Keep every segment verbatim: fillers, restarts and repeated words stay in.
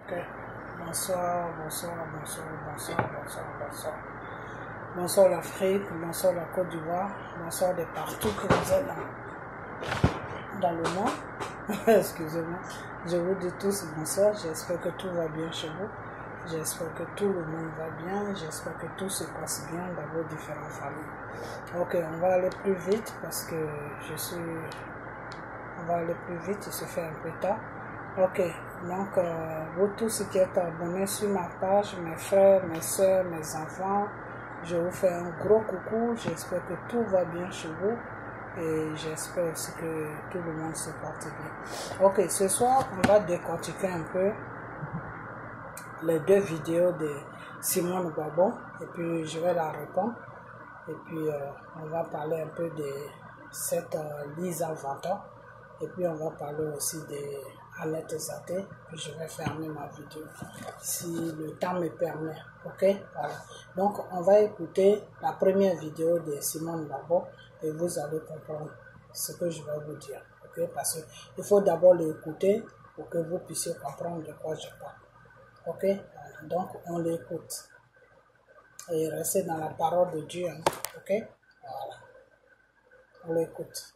Ok. Bonsoir, bonsoir, bonsoir, bonsoir, bonsoir, bonsoir. Bonsoir l'Afrique, bonsoir la Côte d'Ivoire, bonsoir de partout que vous êtes dans, dans le monde. Excusez-moi. Je vous dis tous bonsoir. J'espère que tout va bien chez vous. J'espère que tout le monde va bien. J'espère que tout se passe bien dans vos différentes familles. Ok, on va aller plus vite parce que je suis... On va aller plus vite, il se fait un peu tard. Ok, donc euh, vous tous qui êtes abonnés sur ma page, mes frères, mes soeurs, mes enfants, je vous fais un gros coucou. J'espère que tout va bien chez vous et j'espère aussi que tout le monde se porte bien. Ok, ce soir, on va décortiquer un peu les deux vidéos de Simone Gbagbo et puis je vais la répondre. Et puis euh, on va parler un peu de cette euh, Lisa Vanta. Et puis on va parler aussi de Annette Zaté. Puis je vais fermer ma vidéo si le temps me permet. Ok, voilà. Donc on va écouter la première vidéo de Simone Gbagbo et vous allez comprendre ce que je vais vous dire. Ok, parce qu'il faut d'abord l'écouter pour que vous puissiez comprendre de quoi je parle. Ok, voilà. Donc on l'écoute et restez dans la parole de Dieu. Hein. Ok, voilà. On l'écoute.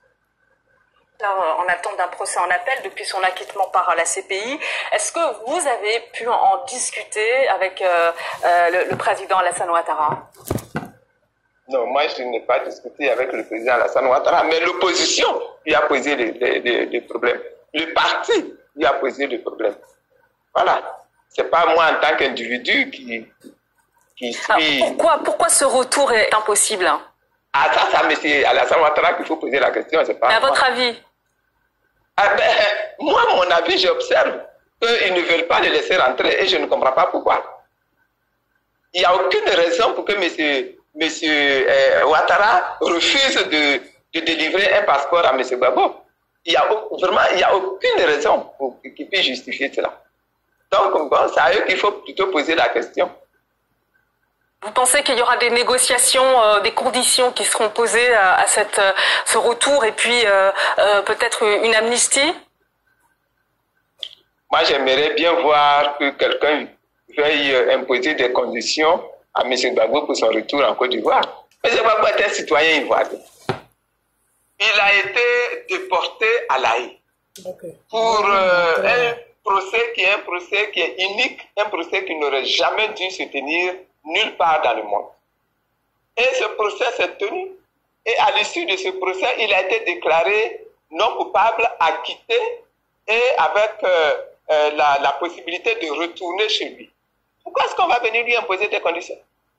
En attente d'un procès en appel depuis son acquittement par la C P I. Est-ce que vous avez pu en discuter avec euh, euh, le, le président Alassane Ouattara? Non, moi je n'ai pas discuté avec le président Alassane Ouattara, mais l'opposition lui a posé des, des, des, des problèmes. Le parti lui a posé des problèmes. Voilà. C'est pas moi en tant qu'individu qui, qui suis... Alors, pourquoi, pourquoi ce retour est impossible? Ah, ça, ça, mais c'est Alassane Ouattara qu'il faut poser la question, c'est pas... Mais à votre avis? Ah ben, moi, mon avis, j'observe qu'ils ne veulent pas le laisser rentrer et je ne comprends pas pourquoi. Il n'y a aucune raison pour que M. Monsieur euh, Ouattara refuse de, de délivrer un passeport à M. Gbagbo. Il y a vraiment, il n'y a aucune raison pour qu'il puisse justifier cela. Donc, bon, c'est à eux qu'il faut plutôt poser la question. Vous pensez qu'il y aura des négociations, euh, des conditions qui seront posées à, à cette, euh, ce retour et puis euh, euh, peut-être une amnistie? Moi, j'aimerais bien voir que quelqu'un veuille imposer des conditions à M. Gbagbo pour son retour en Côte d'Ivoire. M. Gbagbo est un citoyen ivoirien. Il a été déporté à l'A I okay. pour euh, un procès qui est un procès qui est unique, un procès qui n'aurait jamais dû se tenir nulle part dans le monde. Et ce procès s'est tenu. Et à l'issue de ce procès, il a été déclaré non coupable, acquitté et avec euh, euh, la, la possibilité de retourner chez lui. Pourquoi est-ce qu'on va venir lui imposer des conditions?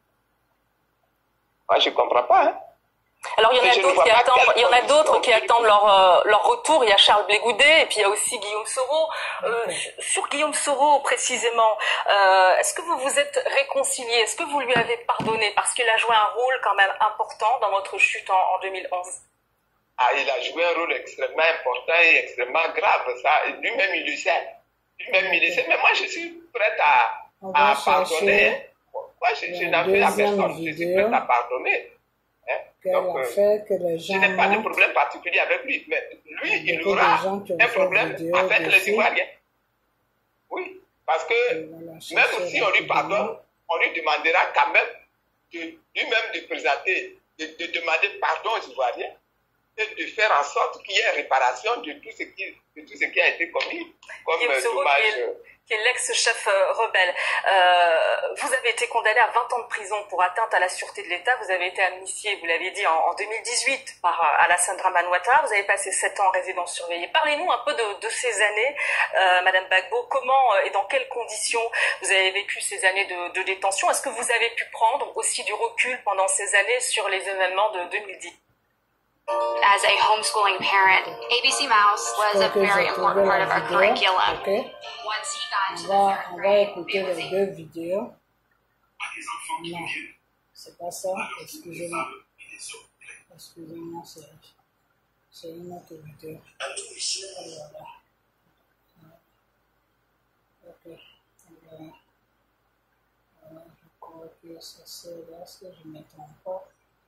Moi, je ne comprends pas. Hein? Alors, il y en a d'autres qui attendent, il y en a d'autres qui attendent leur, euh, leur retour. Il y a Charles Blé Goudet et puis il y a aussi Guillaume Soro. Euh, sur Guillaume Soro, précisément, euh, est-ce que vous vous êtes réconcilié? Est-ce que vous lui avez pardonné? Parce qu'il a joué un rôle quand même important dans votre chute en, en deux mille onze. Ah, il a joué un rôle extrêmement important et extrêmement grave. Ça, lui-même, il le sait. Lui-même, il le sait. Mais moi, je suis prête à, à pardonner. Moi, je, je n'en fais à personne. Je suis prête à pardonner. Hein? Donc, euh, fait que les gens je n'ai pas de problème particulier avec lui, mais lui, il aura un problème avec les Ivoiriens. Oui, parce que même si on lui pardonne, on lui demandera quand même de lui-même de présenter, de, de demander pardon aux Ivoiriens et de faire en sorte qu'il y ait réparation de tout ce qui, de tout ce qui a été commis comme dommage. Qui est l'ex-chef euh, rebelle. Euh, vous avez été condamné à vingt ans de prison pour atteinte à la sûreté de l'État. Vous avez été amnistié, vous l'avez dit, en, en deux mille dix-huit par euh, Alassane Ouattara. Vous avez passé sept ans en résidence surveillée. Parlez-nous un peu de, de ces années, euh, Madame Gbagbo. Comment euh, et dans quelles conditions vous avez vécu ces années de, de détention? Est-ce que vous avez pu prendre aussi du recul pendant ces années sur les événements de deux mille dix? As a homeschooling parent, A B C Mouse was a very important part of our curriculum. Okay. Once he got into On va, the on third va grade, écouter it was les a deux vidéos. Non, c'est pas ça. Excusez-moi. Excusez-moi, c'est, c'est une autre vidéo. Voilà. Ok. Voilà. Voilà. Je crois que c'est celle-là, est-ce que je ne me trompe pas?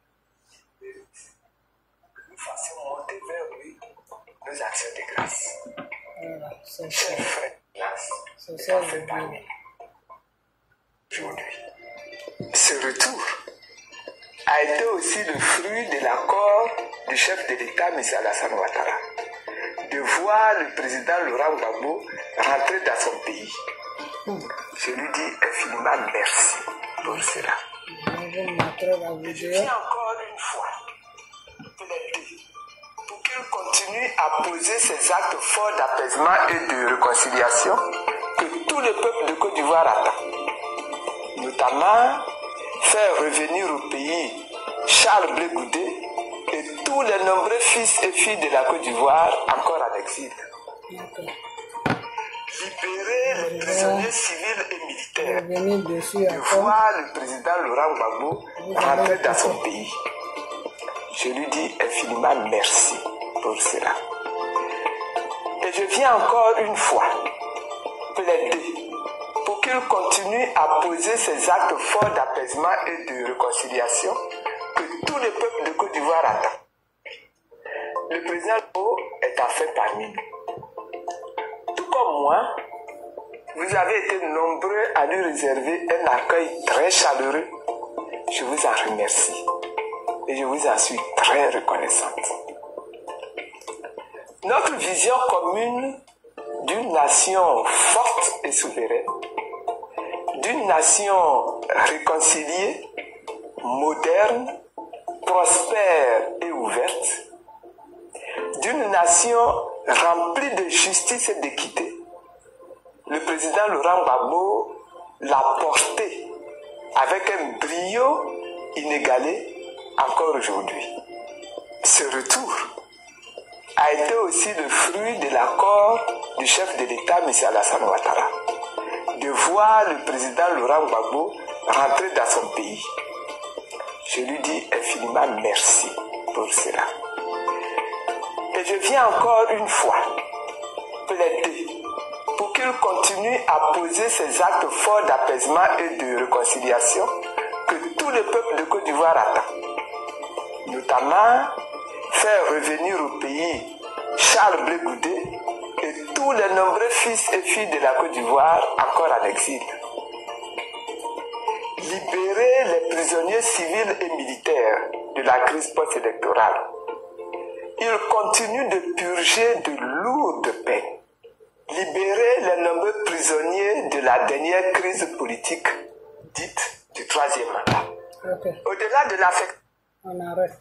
Nous fassions monter vers lui nos actions de grâce. Voilà, c'est ça. Grâce. C'est ça, je dis. Aujourd'hui. Ce retour a été aussi le fruit de l'accord du chef de l'État, M. Alassane Ouattara, de voir le président Laurent Gbagbo rentrer dans son pays. Mm. Je lui dis infiniment merci pour cela. Je viens encore une fois plaider pour qu'il continue à poser ses actes forts d'apaisement et de réconciliation que tout le peuple de Côte d'Ivoire attend. Notamment, faire revenir au pays Charles Blé Goudé et tous les nombreux fils et filles de la Côte d'Ivoire encore en exil. Okay. Libérer les prisonniers civils et militaires. Dessus, de voir le président Laurent Gbagbo rentrer dans son pays. Je lui dis infiniment merci pour cela. Et je viens encore une fois plaider pour qu'il continue à poser ses actes forts d'apaisement et de réconciliation que tout le peuple de Côte d'Ivoire attend. Le président Gbagbo est en fait parmi nous. Tout comme moi, vous avez été nombreux à lui réserver un accueil très chaleureux. Je vous en remercie et je vous en suis très reconnaissante. Notre vision commune d'une nation forte et souveraine, d'une nation réconciliée, moderne, prospère et ouverte, d'une nation remplie de justice et d'équité, le président Laurent Gbagbo l'a porté avec un brio inégalé encore aujourd'hui. Ce retour a été aussi le fruit de l'accord du chef de l'État, M. Alassane Ouattara, de voir le président Laurent Gbagbo rentrer dans son pays. Je lui dis infiniment merci pour cela. Et je viens encore une fois plaider pour qu'il continue à poser ses actes forts d'apaisement et de réconciliation que tout le peuple de Côte d'Ivoire attend. Notamment, faire revenir au pays Charles Blé Goudé et tous les nombreux fils et filles de la Côte d'Ivoire encore en exil. Libérer les prisonniers civils et militaires de la crise post-électorale. Il continue de purger de lourdes peines. Libérer les nombreux prisonniers de la dernière crise politique dite du troisième mandat. Okay. Au-delà de l'affect... On arrête.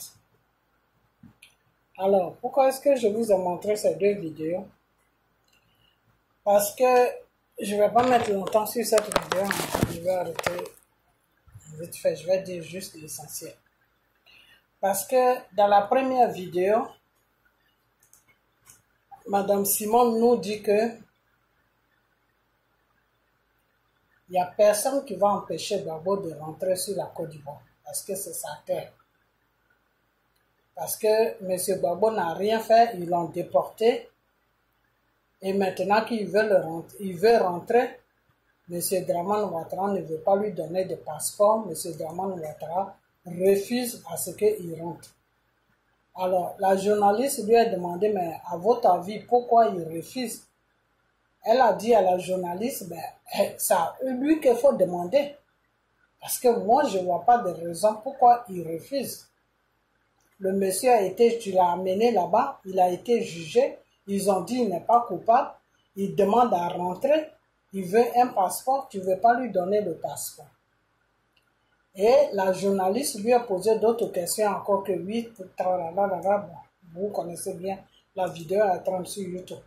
Alors, pourquoi est-ce que je vous ai montré ces deux vidéos? Parce que je ne vais pas mettre longtemps sur cette vidéo. Je vais arrêter vite fait. Je vais dire juste l'essentiel. Parce que dans la première vidéo, Madame Simon nous dit que il n'y a personne qui va empêcher Gbagbo de rentrer sur la Côte d'Ivoire parce que c'est sa terre. Parce que M. Gbagbo n'a rien fait, ils l'ont déporté et maintenant qu'il veut, le rentrer, il veut rentrer, M. Dramane Ouattara ne veut pas lui donner de passeport, M. Dramane Ouattara refuse à ce qu'il rentre. Alors, la journaliste lui a demandé, mais à votre avis, pourquoi il refuse? Elle a dit à la journaliste, ben, c'est à lui qu'il faut demander. Parce que moi, je ne vois pas de raison pourquoi il refuse. Le monsieur a été, tu l'as amené là-bas, il a été jugé, ils ont dit qu'il n'est pas coupable, il demande à rentrer, il veut un passeport, tu ne veux pas lui donner le passeport. Et la journaliste lui a posé d'autres questions encore que oui, vous connaissez bien la vidéo à trente sur YouTube.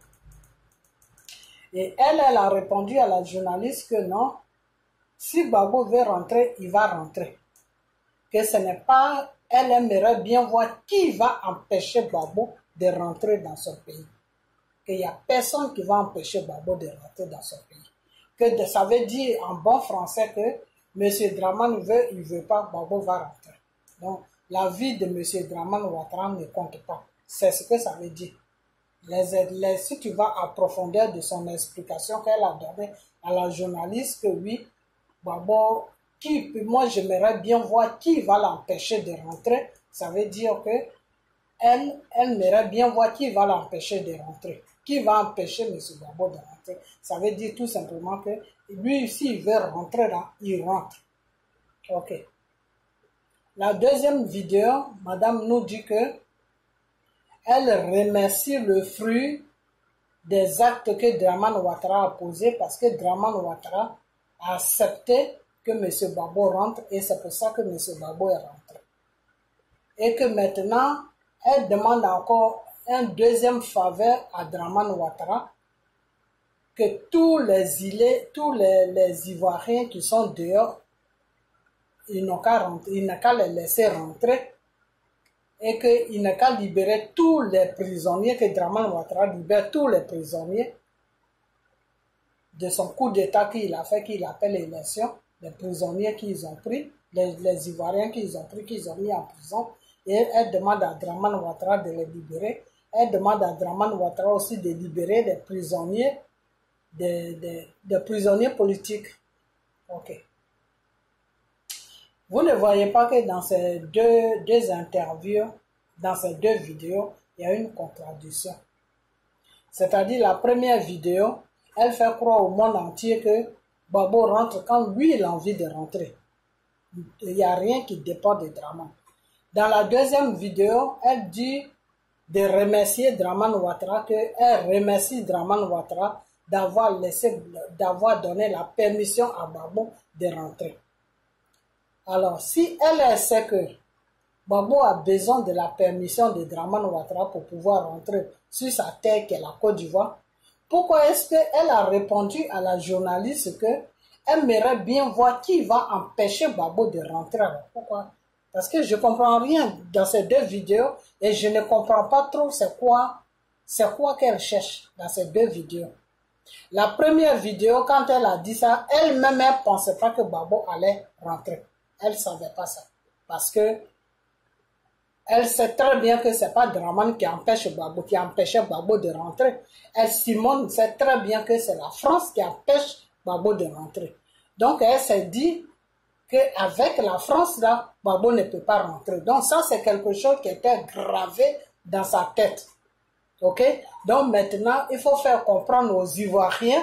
Et elle, elle a répondu à la journaliste que non, si Gbagbo veut rentrer, il va rentrer. Que ce n'est pas, elle aimerait bien voir qui va empêcher Gbagbo de rentrer dans son pays. Qu'il n'y a personne qui va empêcher Gbagbo de rentrer dans son pays. Que ça veut dire en bon français que M. Dramane veut, il ne veut pas, Gbagbo va rentrer. Donc, la vie de M. Dramane Ouattara ne compte pas. C'est ce que ça veut dire. Les, les, si tu vas à profondeur de son explication qu'elle a donnée à la journaliste, que oui, Gbagbo, qui, moi j'aimerais bien voir qui va l'empêcher de rentrer, ça veut dire que elle, elle aimerait bien voir qui va l'empêcher de rentrer. Qui va empêcher M. Gbagbo de rentrer. rentrer. Ça veut dire tout simplement que lui, s'il veut rentrer là, il rentre. Ok. La deuxième vidéo, madame nous dit que elle remercie le fruit des actes que Dramane Ouattara a posés parce que Dramane Ouattara a accepté que M. Gbagbo rentre et c'est pour ça que M. Gbagbo est rentré. Et que maintenant, elle demande encore un deuxième faveur à Dramane Ouattara, que tous les îlets, tous les, les Ivoiriens qui sont dehors, ils n'ont qu'à rentrer, ils n'ont qu'à les laisser rentrer et qu'il n'a qu'à libérer tous les prisonniers, que Dramane Ouattara libère tous les prisonniers de son coup d'état qu'il a fait, qu'il appelle élection, les prisonniers qu'ils ont pris, les, les Ivoiriens qu'ils ont pris, qu'ils ont mis en prison, et elle demande à Dramane Ouattara de les libérer. Elle demande à Dramane Ouattara aussi de libérer les prisonniers, des, des, des prisonniers politiques. Ok. Vous ne voyez pas que dans ces deux, deux interviews, dans ces deux vidéos, il y a une contradiction. C'est-à-dire la première vidéo, elle fait croire au monde entier que Gbagbo rentre quand lui il a envie de rentrer. Il n'y a rien qui dépend de Dramane. Dans la deuxième vidéo, elle dit de remercier Dramane Ouattara, qu'elle remercie Dramane Ouattara d'avoir laissé, d'avoir donné la permission à Gbagbo de rentrer. Alors, si elle, elle sait que Gbagbo a besoin de la permission de Dramane Ouattara pour pouvoir rentrer sur sa terre qui est la Côte d'Ivoire, pourquoi est-ce qu'elle a répondu à la journaliste qu'elle aimerait bien voir qui va empêcher Gbagbo de rentrer? Alors, pourquoi? Parce que je ne comprends rien dans ces deux vidéos et je ne comprends pas trop c'est quoi, c'est quoi qu'elle cherche dans ces deux vidéos. La première vidéo, quand elle a dit ça, elle-même, elle ne pensait pas que Gbagbo allait rentrer. Elle ne savait pas ça. Parce que elle sait très bien que ce n'est pas Dramane qui empêche Gbagbo, qui empêchait Gbagbo de rentrer. Elle, Simone, sait très bien que c'est la France qui empêche Gbagbo de rentrer. Donc, elle s'est dit qu'avec la France, là, Gbagbo ne peut pas rentrer. Donc, ça, c'est quelque chose qui était gravé dans sa tête. OK? Donc, maintenant, il faut faire comprendre aux Ivoiriens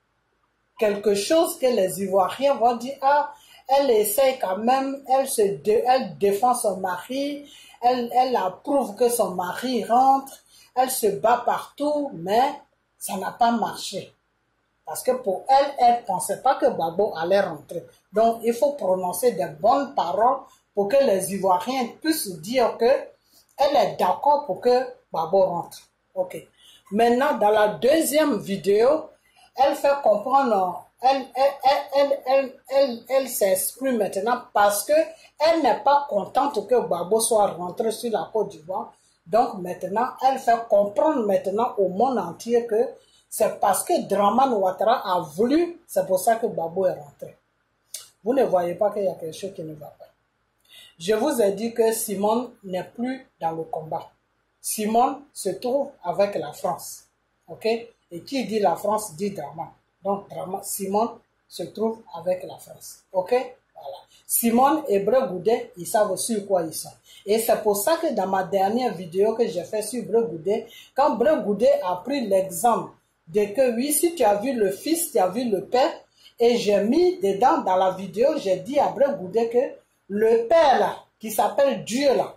quelque chose que les Ivoiriens vont dire, ah, elle essaie quand même, elle, se dé, elle défend son mari, elle, elle approuve que son mari rentre, elle se bat partout, mais ça n'a pas marché. Parce que pour elle, elle ne pensait pas que Gbagbo allait rentrer. Donc, il faut prononcer des bonnes paroles pour que les Ivoiriens puissent dire qu'elle est d'accord pour que Gbagbo rentre. Ok. Maintenant, dans la deuxième vidéo, elle fait comprendre, elle, elle, elle, elle, elle, elle, elle s'exprime maintenant parce que elle n'est pas contente que Gbagbo soit rentré sur la Côte d'Ivoire. Donc maintenant, elle fait comprendre maintenant au monde entier que c'est parce que Dramane Ouattara a voulu, c'est pour ça que Gbagbo est rentré. Vous ne voyez pas qu'il y a quelque chose qui ne va pas. Je vous ai dit que Simone n'est plus dans le combat. Simone se trouve avec la France. Ok? Et qui dit la France dit Dramane. Donc Dramane, Simone se trouve avec la France. Ok? Voilà. Simone et Bré Goudé, ils savent sur quoi ils sont. Et c'est pour ça que dans ma dernière vidéo que j'ai fait sur Bré Goudé, quand Bré Goudé a pris l'exemple de que oui, si tu as vu le fils, tu as vu le père, et j'ai mis dedans dans la vidéo, j'ai dit à Bré Goudé que le père là, qui s'appelle Dieu là,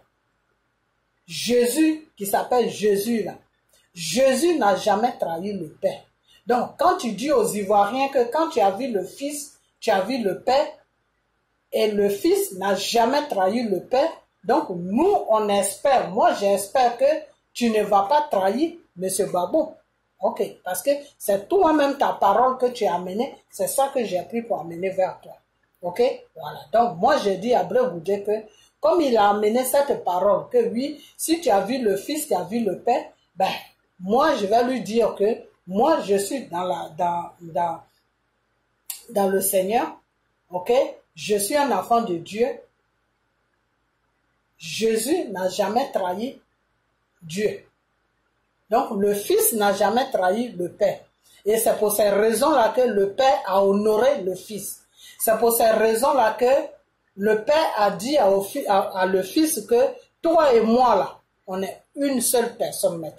Jésus, qui s'appelle Jésus là, Jésus n'a jamais trahi le père. Donc, quand tu dis aux Ivoiriens que quand tu as vu le fils, tu as vu le père, et le fils n'a jamais trahi le père, donc nous, on espère, moi j'espère que tu ne vas pas trahir M. Gbagbo. Ok, parce que c'est toi-même ta parole que tu as amenée, c'est ça que j'ai pris pour amener vers toi. Ok, voilà. Donc moi j'ai dit à Bré Goudé que comme il a amené cette parole, que oui, si tu as vu le fils, tu as vu le père, ben moi je vais lui dire que moi je suis dans la dans dans dans le Seigneur, ok, je suis un enfant de Dieu. Jésus n'a jamais trahi Dieu. Donc le fils n'a jamais trahi le père. Et c'est pour ces raisons-là que le père a honoré le fils. C'est pour ces raisons-là que le père a dit à, à, à le fils que toi et moi là, on est une seule personne maintenant.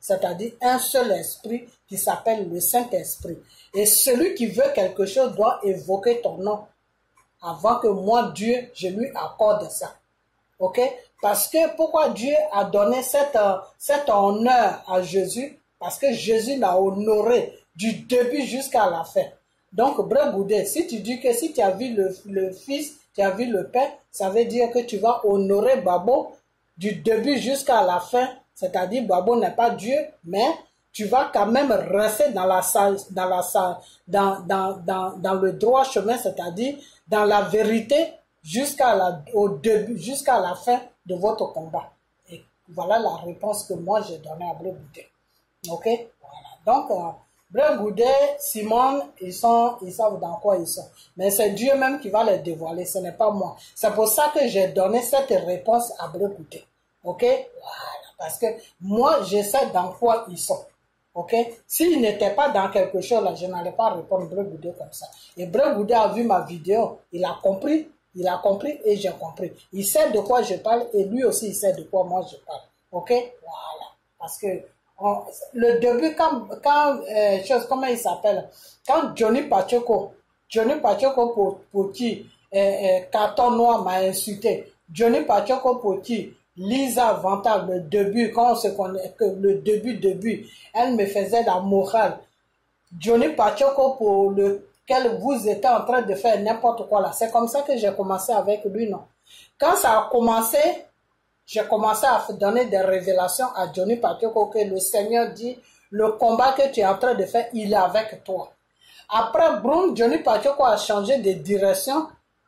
c'est-à-dire un seul esprit qui s'appelle le Saint-Esprit. Et celui qui veut quelque chose doit évoquer ton nom avant que moi, Dieu, je lui accorde ça. Ok? Parce que pourquoi Dieu a donné cette, euh, cet honneur à Jésus? Parce que Jésus l'a honoré du début jusqu'à la fin. Donc, Brother Goudé, si tu dis que si tu as vu le, le Fils, tu as vu le Père, ça veut dire que tu vas honorer Babo du début jusqu'à la fin. C'est-à-dire, Babo n'est pas Dieu, mais tu vas quand même rester dans, la, dans, la, dans, dans, dans, dans le droit chemin, c'est-à-dire dans la vérité jusqu'à la, au début, jusqu'à la fin de votre combat. Et voilà la réponse que moi j'ai donnée à Brother Goudé. Ok? Voilà. Donc, euh, Brother Goudé, Simone, ils sont, ils savent dans quoi ils sont. Mais c'est Dieu même qui va les dévoiler, ce n'est pas moi. C'est pour ça que j'ai donné cette réponse à Brother Goudé. Ok? Voilà. Parce que moi, je sais dans quoi ils sont. Ok? S'ils n'étaient pas dans quelque chose, là, je n'allais pas répondre Brother Goudé comme ça. Et Brother Goudé a vu ma vidéo, il a compris, il a compris et j'ai compris. Il sait de quoi je parle et lui aussi, il sait de quoi moi je parle. Ok? Voilà. Parce que on, le début, quand, quand euh, chose, comment il s'appelle? Quand Johnny Pacheco, Johnny Pacheco pour, pour qui euh, euh, Carton Noir m'a insulté. Johnny Pacheco pour qui Lisa Vantal, le début, quand on se connaît, que le début, début, elle me faisait la morale. Johnny Pacheco pour lequel vous étiez en train de faire n'importe quoi là. C'est comme ça que j'ai commencé avec lui, non? Quand ça a commencé, j'ai commencé à donner des révélations à Johnny Pacheco que le Seigneur dit, le combat que tu es en train de faire, il est avec toi. Après, Broom, Johnny Pacheco a changé de direction.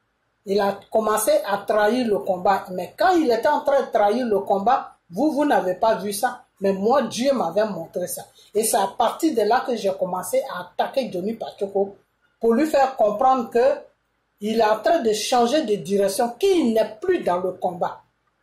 Il a commencé à trahir le combat. Mais quand il était en train de trahir le combat, vous, vous n'avez pas vu ça. Mais moi, Dieu m'avait montré ça. Et c'est à partir de là que j'ai commencé à attaquer Johnny Pacheco pour lui faire comprendre que il est en train de changer de direction, qu'il n'est plus dans le combat.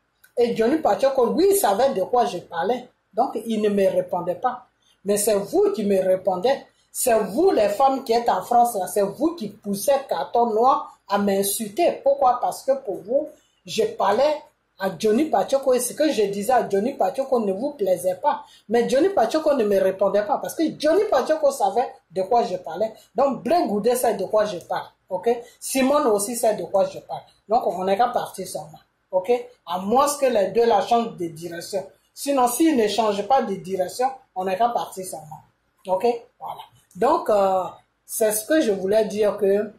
Et Johnny Pacheco, lui, il savait de quoi je parlais. Donc, il ne me répondait pas. Mais c'est vous qui me répondez. C'est vous, les femmes qui êtes en France, là, c'est vous qui poussez Carton Noir à m'insulter. Pourquoi? Parce que pour vous, je parlais à Johnny Pacheco et ce que je disais à Johnny Pacheco ne vous plaisait pas. Mais Johnny Pacheco ne me répondait pas parce que Johnny Pacheco savait de quoi je parlais. Donc, Brother Goudé sait de quoi je parle. Ok? Simone aussi sait de quoi je parle. Donc, on n'est qu'à partir seulement. Ok? À moins que les deux la changent de direction. Sinon, s'ils ne changent pas de direction, on n'est qu'à partir seulement. Ok? Voilà. Donc, euh, c'est ce que je voulais dire que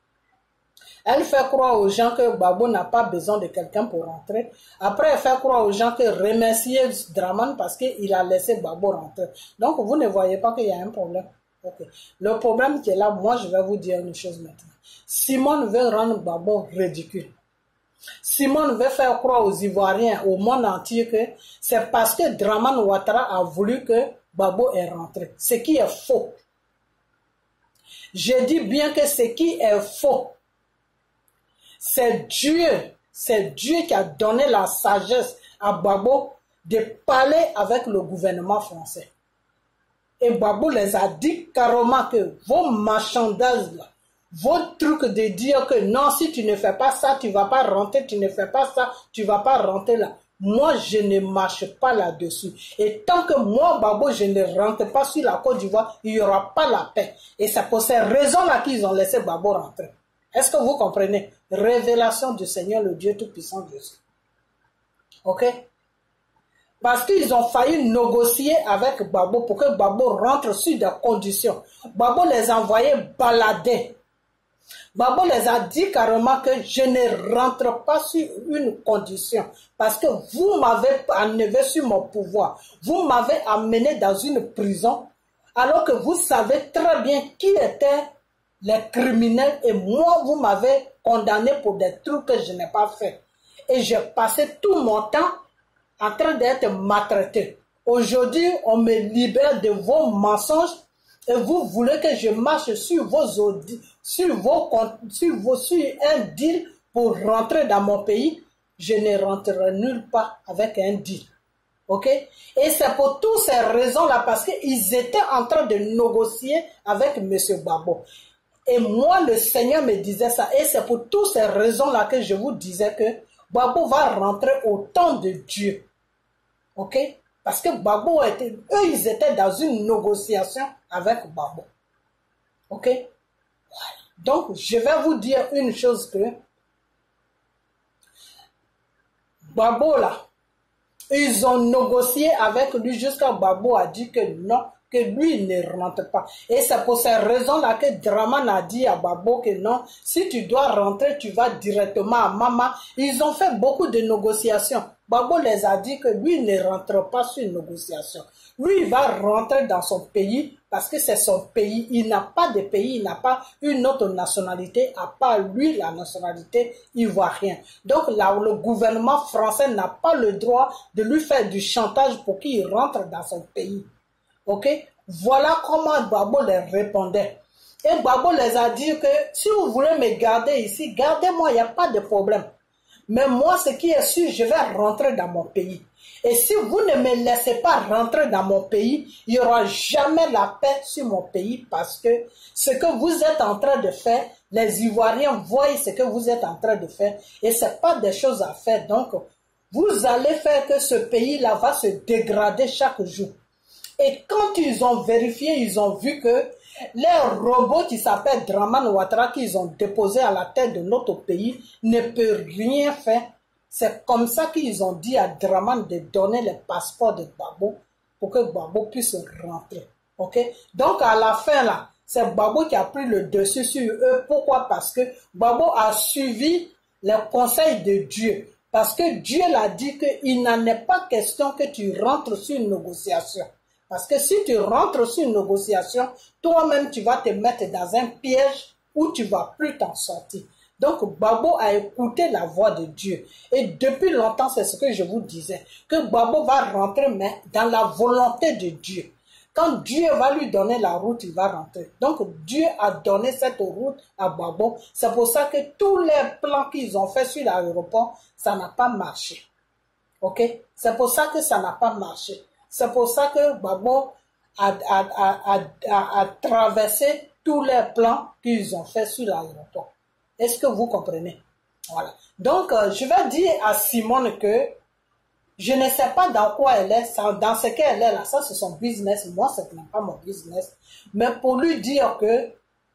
elle fait croire aux gens que Babo n'a pas besoin de quelqu'un pour rentrer. Après, elle fait croire aux gens que remercier Draman parce qu'il a laissé Babo rentrer. Donc, vous ne voyez pas qu'il y a un problème. Okay. Le problème qui est là, moi, je vais vous dire une chose maintenant. Simone veut rendre Babo ridicule. Simone veut faire croire aux Ivoiriens, au monde entier, que c'est parce que Draman Ouattara a voulu que Babo est rentré. Ce qui est faux. Je dis bien que ce qui est faux. C'est Dieu, c'est Dieu qui a donné la sagesse à Babo de parler avec le gouvernement français. Et Babo les a dit carrément que vos marchandages, là, vos trucs de dire que non, si tu ne fais pas ça, tu ne vas pas rentrer, tu ne fais pas ça, tu ne vas pas rentrer là. Moi, je ne marche pas là-dessus. Et tant que moi, Babo, je ne rentre pas sur la Côte d'Ivoire, il n'y aura pas la paix. Et c'est pour ces raisons-là qu'ils ont laissé Babo rentrer. Est-ce que vous comprenez? Révélation du Seigneur, le Dieu Tout-Puissant Jésus. Ok? Parce qu'ils ont failli négocier avec Babo pour que Babo rentre sur des conditions. Babo les a envoyés balader. Babo les a dit carrément que je ne rentre pas sur une condition. Parce que vous m'avez enlevé sur mon pouvoir. Vous m'avez amené dans une prison. Alors que vous savez très bien qui étaient les criminels. Et moi, vous m'avez condamné pour des trucs que je n'ai pas fait. Et j'ai passé tout mon temps en train d'être maltraité. Aujourd'hui, on me libère de vos mensonges et vous voulez que je marche sur vos audits, sur vos sur vos sur un deal pour rentrer dans mon pays. Je ne rentrerai nulle part avec un deal. Ok? Et c'est pour toutes ces raisons-là, parce qu'ils étaient en train de négocier avec M. Babo. Et moi, le Seigneur me disait ça. Et c'est pour toutes ces raisons-là que je vous disais que Babo va rentrer au temps de Dieu. Ok? Parce que Gbagbo était, eux, ils étaient dans une négociation avec Gbagbo. Ok? Voilà. Donc, je vais vous dire une chose que Gbagbo là, ils ont négocié avec lui jusqu'à Gbagbo a dit que non, que lui il ne rentre pas. Et c'est pour cette raison-là que Dramane a dit à Gbagbo que non, si tu dois rentrer, tu vas directement à Mama. Ils ont fait beaucoup de négociations. Gbagbo les a dit que lui il ne rentre pas sur une négociation. Lui, il va rentrer dans son pays parce que c'est son pays. Il n'a pas de pays, il n'a pas une autre nationalité, à part lui, la nationalité ivoirienne. Donc là, le gouvernement français n'a pas le droit de lui faire du chantage pour qu'il rentre dans son pays. Ok? Voilà comment Gbagbo les répondait. Et Gbagbo les a dit que si vous voulez me garder ici, gardez-moi, il n'y a pas de problème. Mais moi, ce qui est sûr, je vais rentrer dans mon pays. Et si vous ne me laissez pas rentrer dans mon pays, il n'y aura jamais la paix sur mon pays parce que ce que vous êtes en train de faire, les Ivoiriens voient ce que vous êtes en train de faire et ce n'est pas des choses à faire. Donc, vous allez faire que ce pays-là va se dégrader chaque jour. Et quand ils ont vérifié, ils ont vu que les robots qui s'appellent Dramane Ouattara qu'ils ont déposé à la tête de notre pays ne peuvent rien faire. C'est comme ça qu'ils ont dit à Dramane de donner le passeport de Gbagbo pour que Gbagbo puisse rentrer. Ok? Donc à la fin là, c'est Gbagbo qui a pris le dessus sur eux. Pourquoi? Parce que Gbagbo a suivi les conseils de Dieu. Parce que Dieu l'a dit qu'il n'en est pas question que tu rentres sur une négociation. Parce que si tu rentres sur une négociation, toi-même tu vas te mettre dans un piège où tu ne vas plus t'en sortir. Donc Gbagbo a écouté la voix de Dieu. Et depuis longtemps, c'est ce que je vous disais, que Gbagbo va rentrer mais dans la volonté de Dieu. Quand Dieu va lui donner la route, il va rentrer. Donc Dieu a donné cette route à Gbagbo. C'est pour ça que tous les plans qu'ils ont fait sur l'aéroport, ça n'a pas marché. Ok? C'est pour ça que ça n'a pas marché. C'est pour ça que Gbagbo a, a, a, a, a, a traversé tous les plans qu'ils ont fait sur l'aéroport. Est-ce que vous comprenez? Voilà. Donc, euh, je vais dire à Simone que je ne sais pas dans quoi elle est, dans ce qu'elle est là, ça c'est son business, moi ce n'est pas mon business. Mais pour lui dire que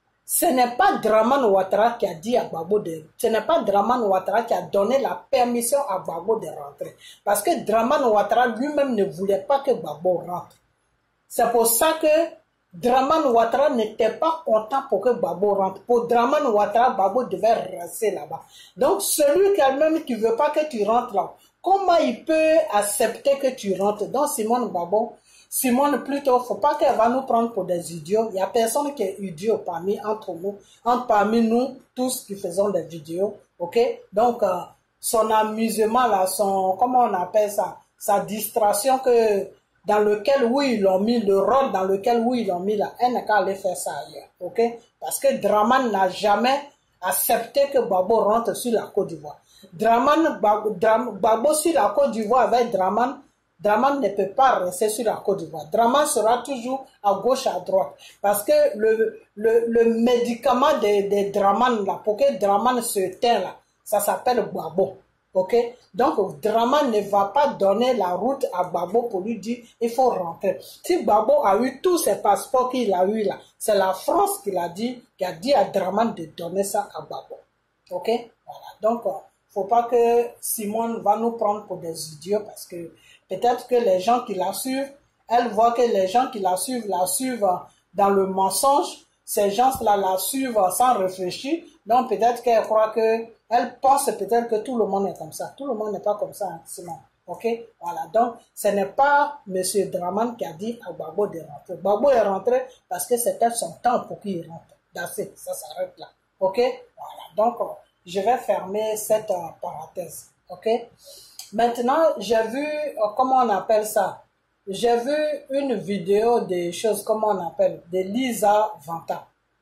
ce n'est pas Dramane Ouattara qui a dit à Gbagbo de... Ce n'est pas Dramane Ouattara qui a donné la permission à Gbagbo de rentrer. Parce que Dramane Ouattara lui-même ne voulait pas que Gbagbo rentre. C'est pour ça que Dramane Ouattara n'était pas content pour que Gbagbo rentre. Pour Dramane Ouattara, Gbagbo devait rester là-bas. Donc celui quand-même qui ne veut pas que tu rentres là, comment il peut accepter que tu rentres? Donc Simone Gbagbo, Simone, plutôt, il ne faut pas qu'elle va nous prendre pour des idiots. Il n'y a personne qui est idiot parmi entre nous, entre parmi nous, tous qui faisons des vidéos. Ok? Donc, euh, son amusement, là, son, comment on appelle ça? Sa distraction que, dans lequel, oui, ils l'ont mis, le rôle dans lequel, oui, ils l'ont mis là, elle n'a qu'à aller faire ça ailleurs. Ok? Parce que Dramane n'a jamais accepté que Gbagbo rentre sur la Côte d'Ivoire. Dramane, Gbagbo sur la Côte d'Ivoire avec Dramane, Dramane ne peut pas rester sur la Côte d'Ivoire. Dramane sera toujours à gauche, à droite. Parce que le, le, le médicament de, de Dramane, là, pour que Dramane se tait, là, ça s'appelle Gbagbo. Ok? Donc, Dramane ne va pas donner la route à Gbagbo pour lui dire il faut rentrer. Si Gbagbo a eu tous ces passeports qu'il a eu là, c'est la France qui l'a dit, qui a dit à Dramane de donner ça à Gbagbo. Ok? Voilà. Donc, il ne faut pas que Simone va nous prendre pour des idiots parce que peut-être que les gens qui la suivent, elle voit que les gens qui la suivent, la suivent dans le mensonge. Ces gens-là la suivent sans réfléchir. Donc peut-être qu'elle croit que, elle pense peut-être que tout le monde est comme ça. Tout le monde n'est pas comme ça, hein, Simon. Ok? Voilà. Donc, ce n'est pas M. Dramane qui a dit à Gbagbo de rentrer. Gbagbo est rentré parce que c'était son temps pour qu'il rentre. D'assez, ça s'arrête là. Ok? Voilà. Donc, je vais fermer cette euh, parenthèse. Ok? Maintenant, j'ai vu, euh, comment on appelle ça? J'ai vu une vidéo des choses, comment on appelle, de Lisa Vanta,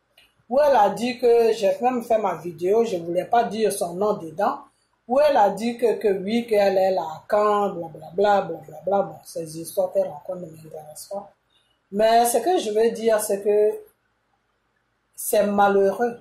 où elle a dit que, j'ai même fait ma vidéo, je ne voulais pas dire son nom dedans, où elle a dit que, que oui, qu'elle est là à Caen, blablabla, blablabla, bon, ces histoires qu'elle rencontre ne m'intéressent pas. Mais ce que je veux dire, c'est que c'est malheureux.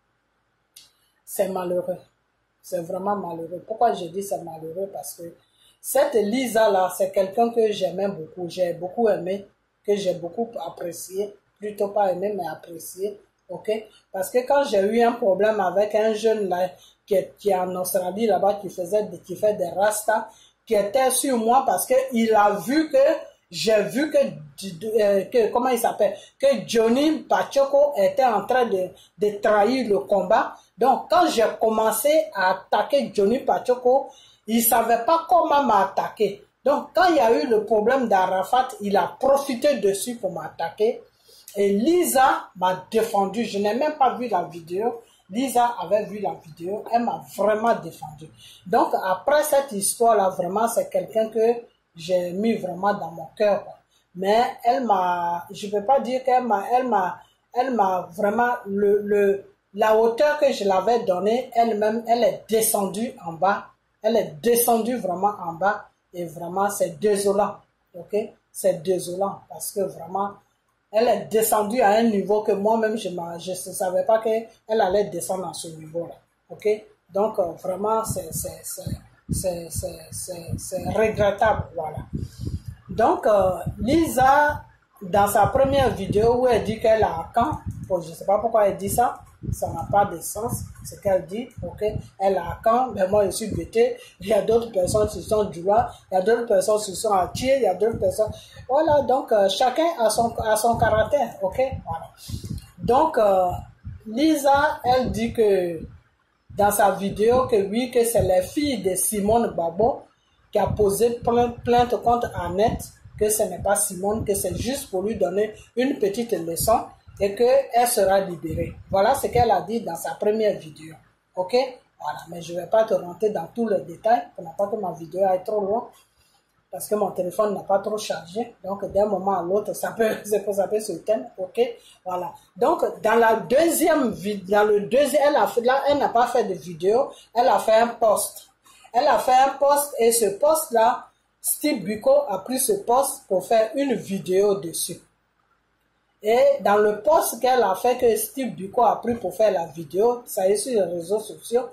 C'est malheureux. C'est vraiment malheureux. Pourquoi je dis c'est malheureux? Parce que cette Lisa-là, c'est quelqu'un que j'aimais beaucoup, j'ai beaucoup aimé, que j'ai beaucoup apprécié, plutôt pas aimé, mais apprécié, ok? Parce que quand j'ai eu un problème avec un jeune là, qui est, qui est en Australie là-bas, qui faisait, qui fait des rastas, qui était sur moi parce que il a vu que, j'ai vu que, euh, que comment il s'appelle, que Johnny Pacheco était en train de, de trahir le combat. Donc, quand j'ai commencé à attaquer Johnny Pacheco, il savait pas comment m'attaquer. Donc, quand il y a eu le problème d'Arafat, il a profité dessus pour m'attaquer. Et Lisa m'a défendu. Je n'ai même pas vu la vidéo. Lisa avait vu la vidéo. Elle m'a vraiment défendu. Donc, après cette histoire-là, vraiment, c'est quelqu'un que j'ai mis vraiment dans mon cœur. Mais elle m'a, je ne peux pas dire qu'elle m'a, elle m'a, elle m'a vraiment, le, le, la hauteur que je l'avais donnée, elle-même, elle est descendue en bas. Elle est descendue vraiment en bas. Et vraiment, c'est désolant. Ok? C'est désolant parce que vraiment, elle est descendue à un niveau que moi-même, je ne je savais pas qu'elle allait descendre à ce niveau-là. Ok? Donc, euh, vraiment, c'est regrettable. Voilà. Donc, euh, Lisa, dans sa première vidéo où elle dit qu'elle a un camp, bon, je ne sais pas pourquoi elle dit ça, ça n'a pas de sens, ce qu'elle dit, ok, elle a un camp, mais moi je suis bêté, il y a d'autres personnes qui sont du roi, il y a d'autres personnes qui sont à tuer, il y a d'autres personnes, voilà, donc euh, chacun a son, a son caractère, ok, voilà. Donc, euh, Lisa, elle dit que, dans sa vidéo, que oui, que c'est la fille de Simone Babo qui a posé plainte contre Annette, que ce n'est pas Simone, que c'est juste pour lui donner une petite leçon et qu'elle sera libérée. Voilà ce qu'elle a dit dans sa première vidéo. Ok? Voilà, mais je ne vais pas te rentrer dans tous les détails pour ne pas que ma vidéo aille trop loin parce que mon téléphone n'a pas trop chargé. Donc, d'un moment à l'autre, ça peut, ça peut se teindre. Ok? Voilà. Donc, dans la deuxième vidéo, dans le deuxième, elle a fait, là, elle n'a pas fait de vidéo, elle a fait un post. Elle a fait un post et ce post-là, Steve Biko a pris ce post pour faire une vidéo dessus. Et dans le post qu'elle a fait, que Steve Biko a pris pour faire la vidéo, ça est sur les réseaux sociaux,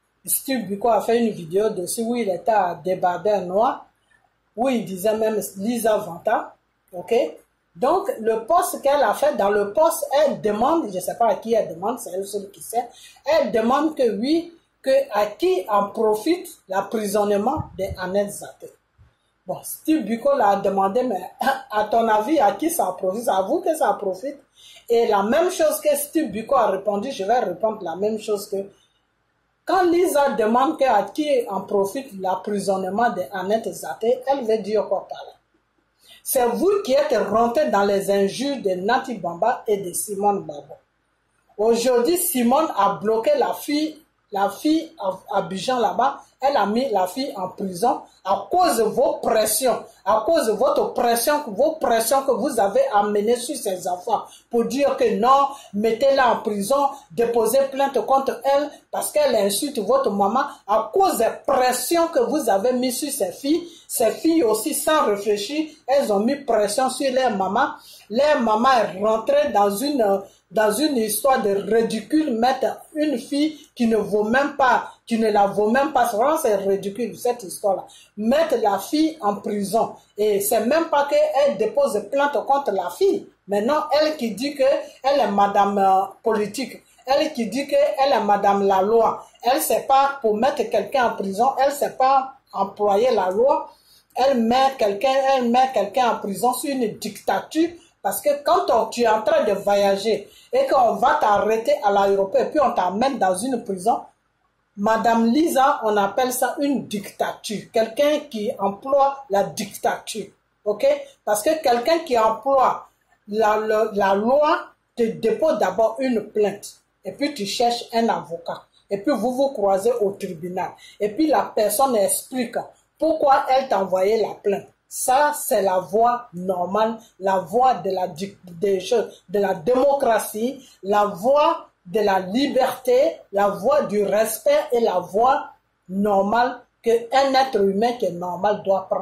Steve Biko a fait une vidéo dessus où il était à Débardeur Noir, où il disait même Lisa Vanta, ok? Donc, le post qu'elle a fait, dans le post, elle demande, je ne sais pas à qui elle demande, c'est elle seule qui sait, elle demande que oui, que à qui en profite l'emprisonnement de Annette Zaté. Bon, Steve Biko l'a demandé, mais à ton avis, à qui ça profite? C'est à vous que ça profite? Et la même chose que Steve Biko a répondu, je vais répondre la même chose que quand Lisa demande que à qui en profite l'emprisonnement de Annette Zaté, elle veut dire quoi par là? C'est vous qui êtes rentrés dans les injures de Nati Bamba et de Simone Babo. Aujourd'hui, Simone a bloqué la fille, la fille à Abidjan là-bas, elle a mis la fille en prison à cause de vos pressions, à cause de votre pression, vos pressions que vous avez amenées sur ses enfants pour dire que non, mettez-la en prison, déposez plainte contre elle parce qu'elle insulte votre maman à cause des pressions que vous avez mises sur ces filles. Ces filles aussi, sans réfléchir, elles ont mis pression sur leur maman. Leur maman est rentrée dans une, dans une histoire de ridicule, mettre une fille qui ne vaut même pas, qui ne la vaut même pas, vraiment c'est ridicule cette histoire-là. Mettre la fille en prison. Et c'est même pas qu'elle dépose plainte contre la fille. Maintenant, elle qui dit qu'elle est madame euh, politique, elle qui dit qu'elle est madame la loi, elle sait pas pour mettre quelqu'un en prison, elle sait pas employer la loi, elle met quelqu'un, elle met quelqu'un en prison sur une dictature. Parce que quand on, tu es en train de voyager et qu'on va t'arrêter à l'aéroport et puis on t'amène dans une prison, Madame Lisa, on appelle ça une dictature. Quelqu'un qui emploie la dictature. Ok? Parce que quelqu'un qui emploie la, la, la loi te dépose d'abord une plainte. Et puis tu cherches un avocat. Et puis vous vous croisez au tribunal. Et puis la personne explique pourquoi elle t'a envoyé la plainte. Ça, c'est la voie normale, la voie de la, des choses, de la démocratie, la voie de la liberté, la voie du respect et la voie normale qu'un être humain qui est normal doit prendre.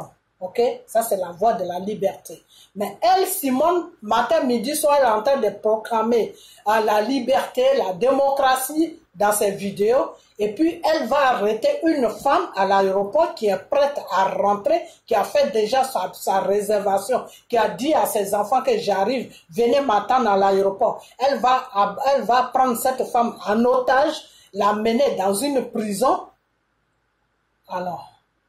Ok? Ça, c'est la voie de la liberté. Mais elle, Simone, matin, midi, soir, elle est en train de proclamer à la liberté, la démocratie dans ses vidéos. Et puis, elle va arrêter une femme à l'aéroport qui est prête à rentrer, qui a fait déjà sa, sa réservation, qui a dit à ses enfants que j'arrive, venez m'attendre à l'aéroport. Elle va, elle va prendre cette femme en otage, la mener dans une prison. Alors,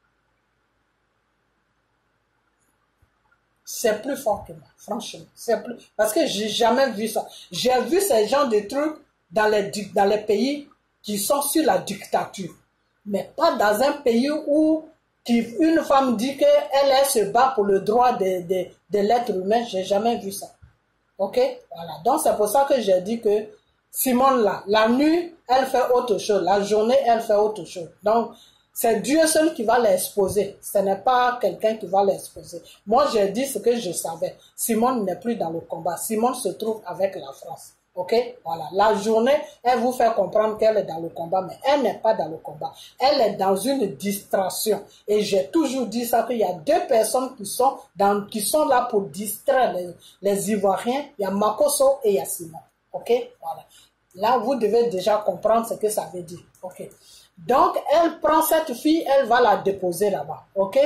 c'est plus fort que moi, franchement. C'est plus, parce que j'ai jamais vu ça. J'ai vu ces gens de trucs dans les, dans les pays qui sont sur la dictature. Mais pas dans un pays où qui, une femme dit qu'elle elle se bat pour le droit de, de, de l'être humain. J'ai jamais vu ça. Ok? Voilà. Donc c'est pour ça que j'ai dit que Simone là, la nuit, elle fait autre chose. La journée, elle fait autre chose. Donc, c'est Dieu seul qui va l'exposer. Ce n'est pas quelqu'un qui va l'exposer. Moi, j'ai dit ce que je savais. Simone n'est plus dans le combat. Simone se trouve avec la France. Ok? Voilà. La journée, elle vous fait comprendre qu'elle est dans le combat, mais elle n'est pas dans le combat. Elle est dans une distraction. Et j'ai toujours dit ça, qu'il y a deux personnes qui sont, dans, qui sont là pour distraire les, les Ivoiriens. Il y a Makosso et il y a Simone. Ok? Voilà. Là, vous devez déjà comprendre ce que ça veut dire. Ok? Donc, elle prend cette fille, elle va la déposer là-bas. Ok?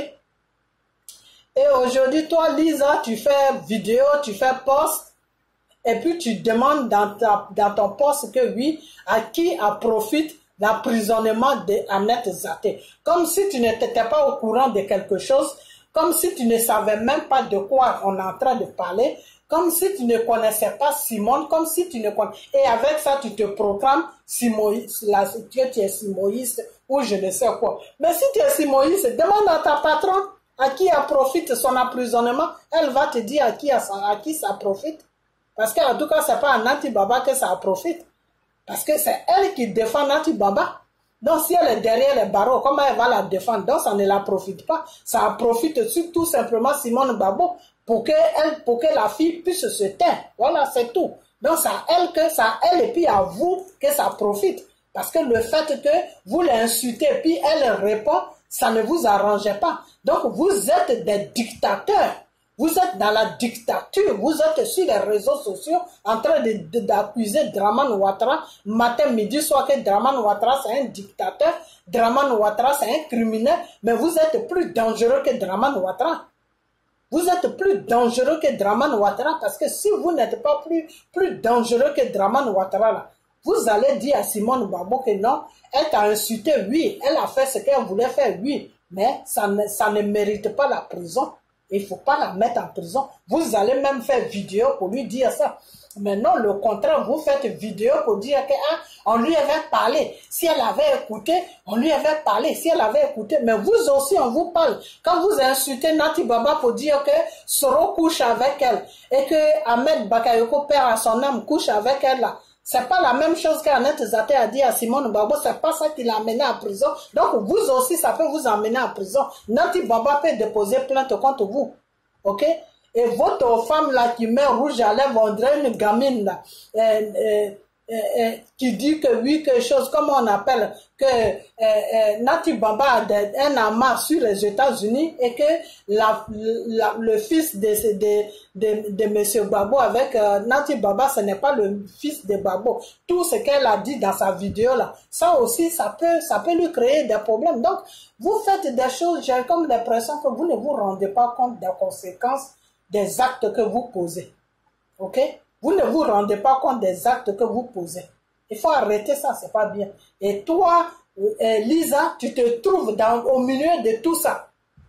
Et aujourd'hui, toi, Lisa, tu fais vidéo, tu fais post. Et puis tu demandes dans, ta, dans ton poste que oui, à qui a profite l'emprisonnement d'Annette Zaté. Comme si tu n'étais pas au courant de quelque chose, comme si tu ne savais même pas de quoi on est en train de parler, comme si tu ne connaissais pas Simone, comme si tu ne connaissais... Et avec ça, tu te proclames Simoïste, la, que tu es Simoïste ou je ne sais quoi. Mais si tu es Simoïste, demande à ta patronne à qui a profite son emprisonnement, elle va te dire à qui, à, à qui ça profite. Parce qu'en tout cas, ce n'est pas à Nati Baba que ça profite. Parce que c'est elle qui défend Nati Baba. Donc, si elle est derrière les barreaux, comment elle va la défendre? Donc, ça ne la profite pas. Ça profite tout simplement Simone Babo pour que, elle, pour que la fille puisse se taire. Voilà, c'est tout. Donc, c'est à elle que ça, elle et puis à vous que ça profite. Parce que le fait que vous l'insultez, puis elle répond, ça ne vous arrangeait pas. Donc, vous êtes des dictateurs. Vous êtes dans la dictature, vous êtes sur les réseaux sociaux en train d'accuser Dramane Ouattara, matin, midi, soir, que Dramane Ouattara c'est un dictateur, Dramane Ouattara c'est un criminel, mais vous êtes plus dangereux que Dramane Ouattara. Vous êtes plus dangereux que Dramane Ouattara parce que si vous n'êtes pas plus, plus dangereux que Dramane Ouattara, là, vous allez dire à Simone Babo que non, elle t'a insulté, oui, elle a fait ce qu'elle voulait faire, oui, mais ça ne, ça ne mérite pas la prison. Il ne faut pas la mettre en prison. Vous allez même faire vidéo pour lui dire ça. Mais non, le contraire, vous faites vidéo pour dire que ah, on lui avait parlé. Si elle avait écouté, on lui avait parlé. Si elle avait écouté, mais vous aussi, on vous parle. Quand vous insultez Nati Baba pour dire que Soro couche avec elle et que Ahmed Bakayoko, père à son âme, couche avec elle là, c'est pas la même chose qu'Annette Zaté a dit à Simone Babo, c'est pas ça qui l'a amené en prison. Donc vous aussi, ça peut vous emmener en prison. Nati Baba peut déposer plainte contre vous. Ok? Et votre femme là qui met rouge à lèvres, on dirait une gamine là, euh, euh, euh, euh, qui dit que oui, quelque chose, comment on appelle, que euh, euh, Nati Baba a de, un amarre sur les États-Unis et que la, la, le fils de, de, de, de M. Babo avec euh, Nati Baba, ce n'est pas le fils de Babo. Tout ce qu'elle a dit dans sa vidéo là, ça aussi, ça peut, ça peut lui créer des problèmes. Donc, vous faites des choses, j'ai comme l'impression que vous ne vous rendez pas compte des conséquences des actes que vous posez. Ok? Vous ne vous rendez pas compte des actes que vous posez. Il faut arrêter ça, c'est pas bien. Et toi, euh, Lisa, tu te trouves dans, au milieu de tout ça.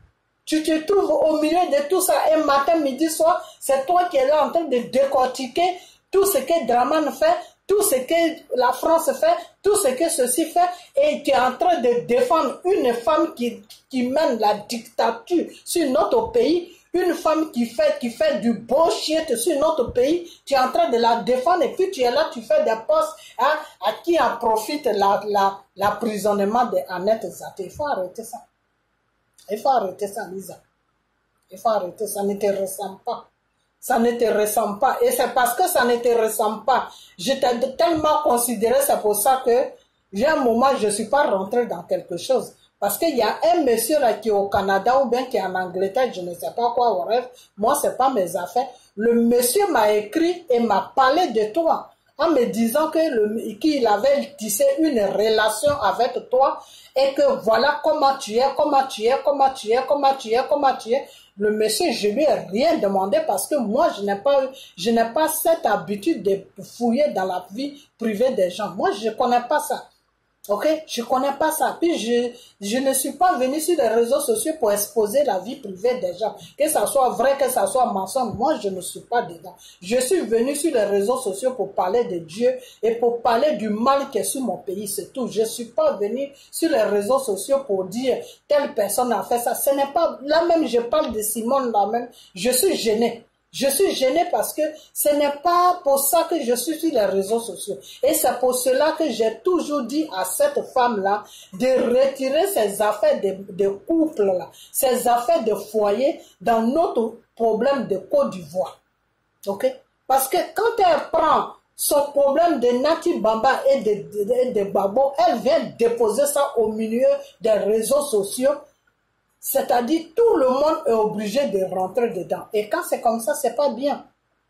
Tu te trouves au milieu de tout ça. Et matin, midi, soir, c'est toi qui es là en train de décortiquer tout ce que Dramane fait, tout ce que la France fait, tout ce que ceci fait, et tu es en train de défendre une femme qui, qui mène la dictature sur notre pays. Une femme qui fait, qui fait du bullshit sur notre pays, tu es en train de la défendre et puis tu es là, tu fais des postes hein, à qui en profite la, la, l'emprisonnement d'Annette Zaté. Il faut arrêter ça. Il faut arrêter ça, Lisa. Il faut arrêter, ça ne te ressemble pas. Ça ne te ressemble pas. Et c'est parce que ça ne te ressemble pas. Je t'ai tellement considéré, c'est pour ça que j'ai un moment, je ne suis pas rentré dans quelque chose. Parce qu'il y a un monsieur là qui est au Canada ou bien qui est en Angleterre, je ne sais pas quoi, au rêve. Moi, c'est pas mes affaires. Le monsieur m'a écrit et m'a parlé de toi en me disant que le, qu'il avait tissé une relation avec toi et que voilà comment tu es, comment tu es, comment tu es, comment tu es, comment tu es. Le monsieur, je lui ai rien demandé parce que moi, je n'ai pas, je n'ai pas cette habitude de fouiller dans la vie privée des gens. Moi, je ne connais pas ça. Ok, je connais pas ça. Puis je, je ne suis pas venu sur les réseaux sociaux pour exposer la vie privée des gens. Que ça soit vrai, que ça soit mensonge, moi je ne suis pas dedans. Je suis venu sur les réseaux sociaux pour parler de Dieu et pour parler du mal qui est sur mon pays, c'est tout. Je suis pas venu sur les réseaux sociaux pour dire telle personne a fait ça. Ce n'est pas, là même je parle de Simone là même, je suis gêné. Je suis gênée parce que ce n'est pas pour ça que je suis sur les réseaux sociaux. Et c'est pour cela que j'ai toujours dit à cette femme-là de retirer ses affaires de, de couple-là, ses affaires de foyer dans notre problème de Côte d'Ivoire. Ok? Parce que quand elle prend son problème de Nati Bamba et de, de, de, de Babo, elle vient déposer ça au milieu des réseaux sociaux. C'est-à-dire, tout le monde est obligé de rentrer dedans. Et quand c'est comme ça, c'est pas bien.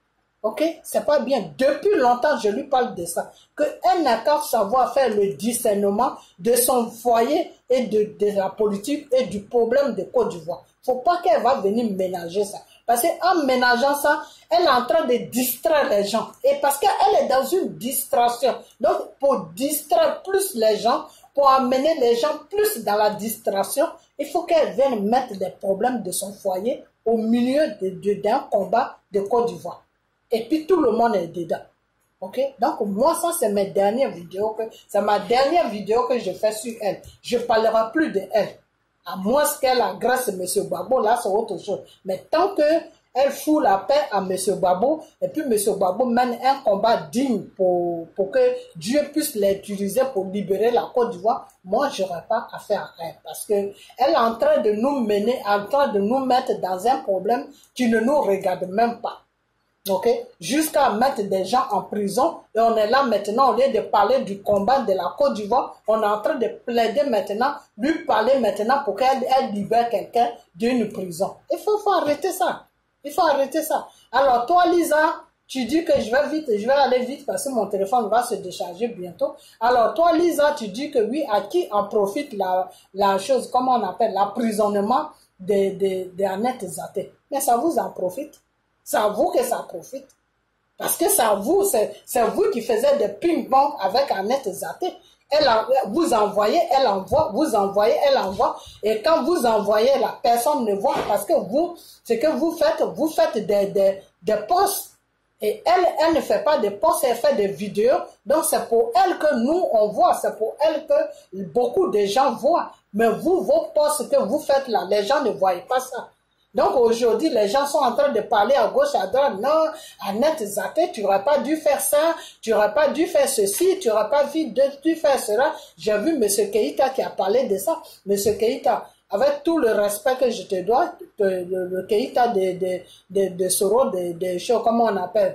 Ok? C'est pas bien. Depuis longtemps, je lui parle de ça. Qu'elle n'a qu'à savoir faire le discernement de son foyer et de, de la politique et du problème de Côte d'Ivoire. Faut pas qu'elle va venir ménager ça. Parce qu'en ménageant ça, elle est en train de distraire les gens. Et parce qu'elle est dans une distraction. Donc, pour distraire plus les gens, pour amener les gens plus dans la distraction, il faut qu'elle vienne mettre les problèmes de son foyer au milieu de, de, d'un combat de Côte d'Ivoire. Et puis tout le monde est dedans. Ok? Donc moi, ça c'est mes dernières vidéos, que, c'est ma dernière vidéo que je fais sur elle. Je ne parlerai plus de elle. À moins qu'elle agresse M. Babo, là c'est autre chose. Mais tant que elle fout la paix à M. Babo, et puis M. Babo mène un combat digne pour, pour que Dieu puisse l'utiliser pour libérer la Côte d'Ivoire, moi, je n'aurais pas affaire à elle. Parce qu'elle est en train de nous mener, en train de nous mettre dans un problème qui ne nous regarde même pas. Ok? Jusqu'à mettre des gens en prison, et on est là maintenant, au lieu de parler du combat de la Côte d'Ivoire, on est en train de plaider maintenant, lui parler maintenant pour qu'elle elle libère quelqu'un d'une prison. Il faut, faut arrêter ça. Il faut arrêter ça. Alors, toi, Lisa, tu dis que je vais vite, je vais aller vite parce que mon téléphone va se décharger bientôt. Alors, toi, Lisa, tu dis que oui, à qui en profite la, la chose, comment on appelle, l'emprisonnement de, de, de Annette Zaté. Mais ça vous en profite. C'est à vous que ça profite. Parce que c'est à vous, c'est, c'est vous qui faisiez des ping-pong avec Annette Zaté. Elle en, vous envoyez, elle envoie, vous envoyez, elle envoie. Et quand vous envoyez, la personne ne voit parce que vous, ce que vous faites, vous faites des, des, des posts. Et elle, elle ne fait pas des posts, elle fait des vidéos. Donc c'est pour elle que nous, on voit. C'est pour elle que beaucoup de gens voient. Mais vous, vos posts que vous faites là, les gens ne voient pas ça. Donc aujourd'hui, les gens sont en train de parler à gauche, à droite. Non, Annette Zaté, tu n'aurais pas dû faire ça, tu n'aurais pas dû faire ceci, tu n'aurais pas dû, dû faire cela. J'ai vu M. Keïta qui a parlé de ça. M. Keïta, avec tout le respect que je te dois, le, le, le Keïta de, de, de, de Soro, de, de choses, comment on appelle,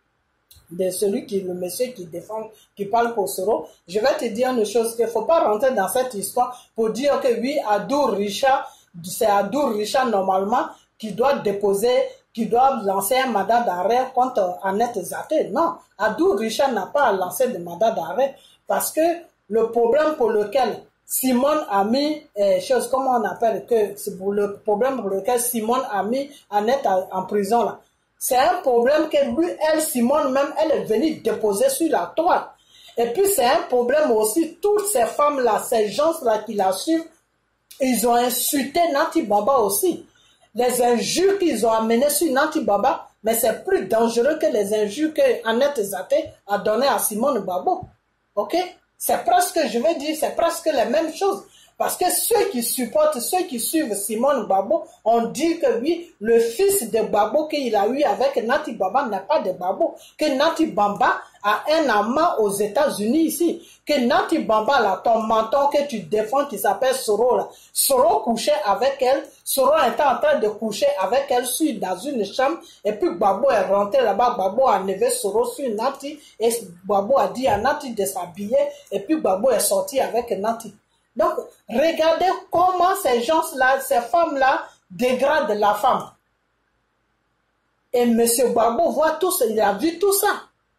de celui qui, le monsieur qui défend, qui parle pour Soro, je vais te dire une chose, qu'il ne faut pas rentrer dans cette histoire pour dire que oui, Adour Richard, c'est Adour Richard normalement qui doit déposer, qui doit lancer un mandat d'arrêt contre Annette Zaté. Non, Adour Richard n'a pas lancé de mandat d'arrêt parce que le problème pour lequel Simone a mis, eh, chose comment on appelle, que c'est pour le problème pour lequel Simone a mis Annette en prison là, c'est un problème que lui, elle, Simone même, elle est venue déposer sur la toile. Et puis c'est un problème aussi, toutes ces femmes-là, ces gens-là qui la suivent, ils ont insulté Nati Bamba aussi. Les injures qu'ils ont amenées sur Nati Bamba, mais c'est plus dangereux que les injures que Annette Zaté a données à Simone Babo. Ok? C'est presque, je veux dire, c'est presque les mêmes choses. Parce que ceux qui supportent, ceux qui suivent Simone Babo, ont dit que oui, le fils de Babo qu'il a eu avec Nati Bamba n'est pas de Babo. Que Nati Bamba a un amant aux États-Unis ici. Que Nati Bamba, là, ton menton que tu défends, qui s'appelle Soro, là. Soro couchait avec elle. Soro était en train de coucher avec elle sur, dans une chambre. Et puis Babo est rentré là-bas. Babo a enlevé Soro sur Nati. Et Babo a dit à Nati de s'habiller. Et puis Babo est sorti avec Nati. Donc, regardez comment ces gens-là, ces femmes-là dégradent la femme. Et M. Gbagbo voit tout ça, il a vu tout ça.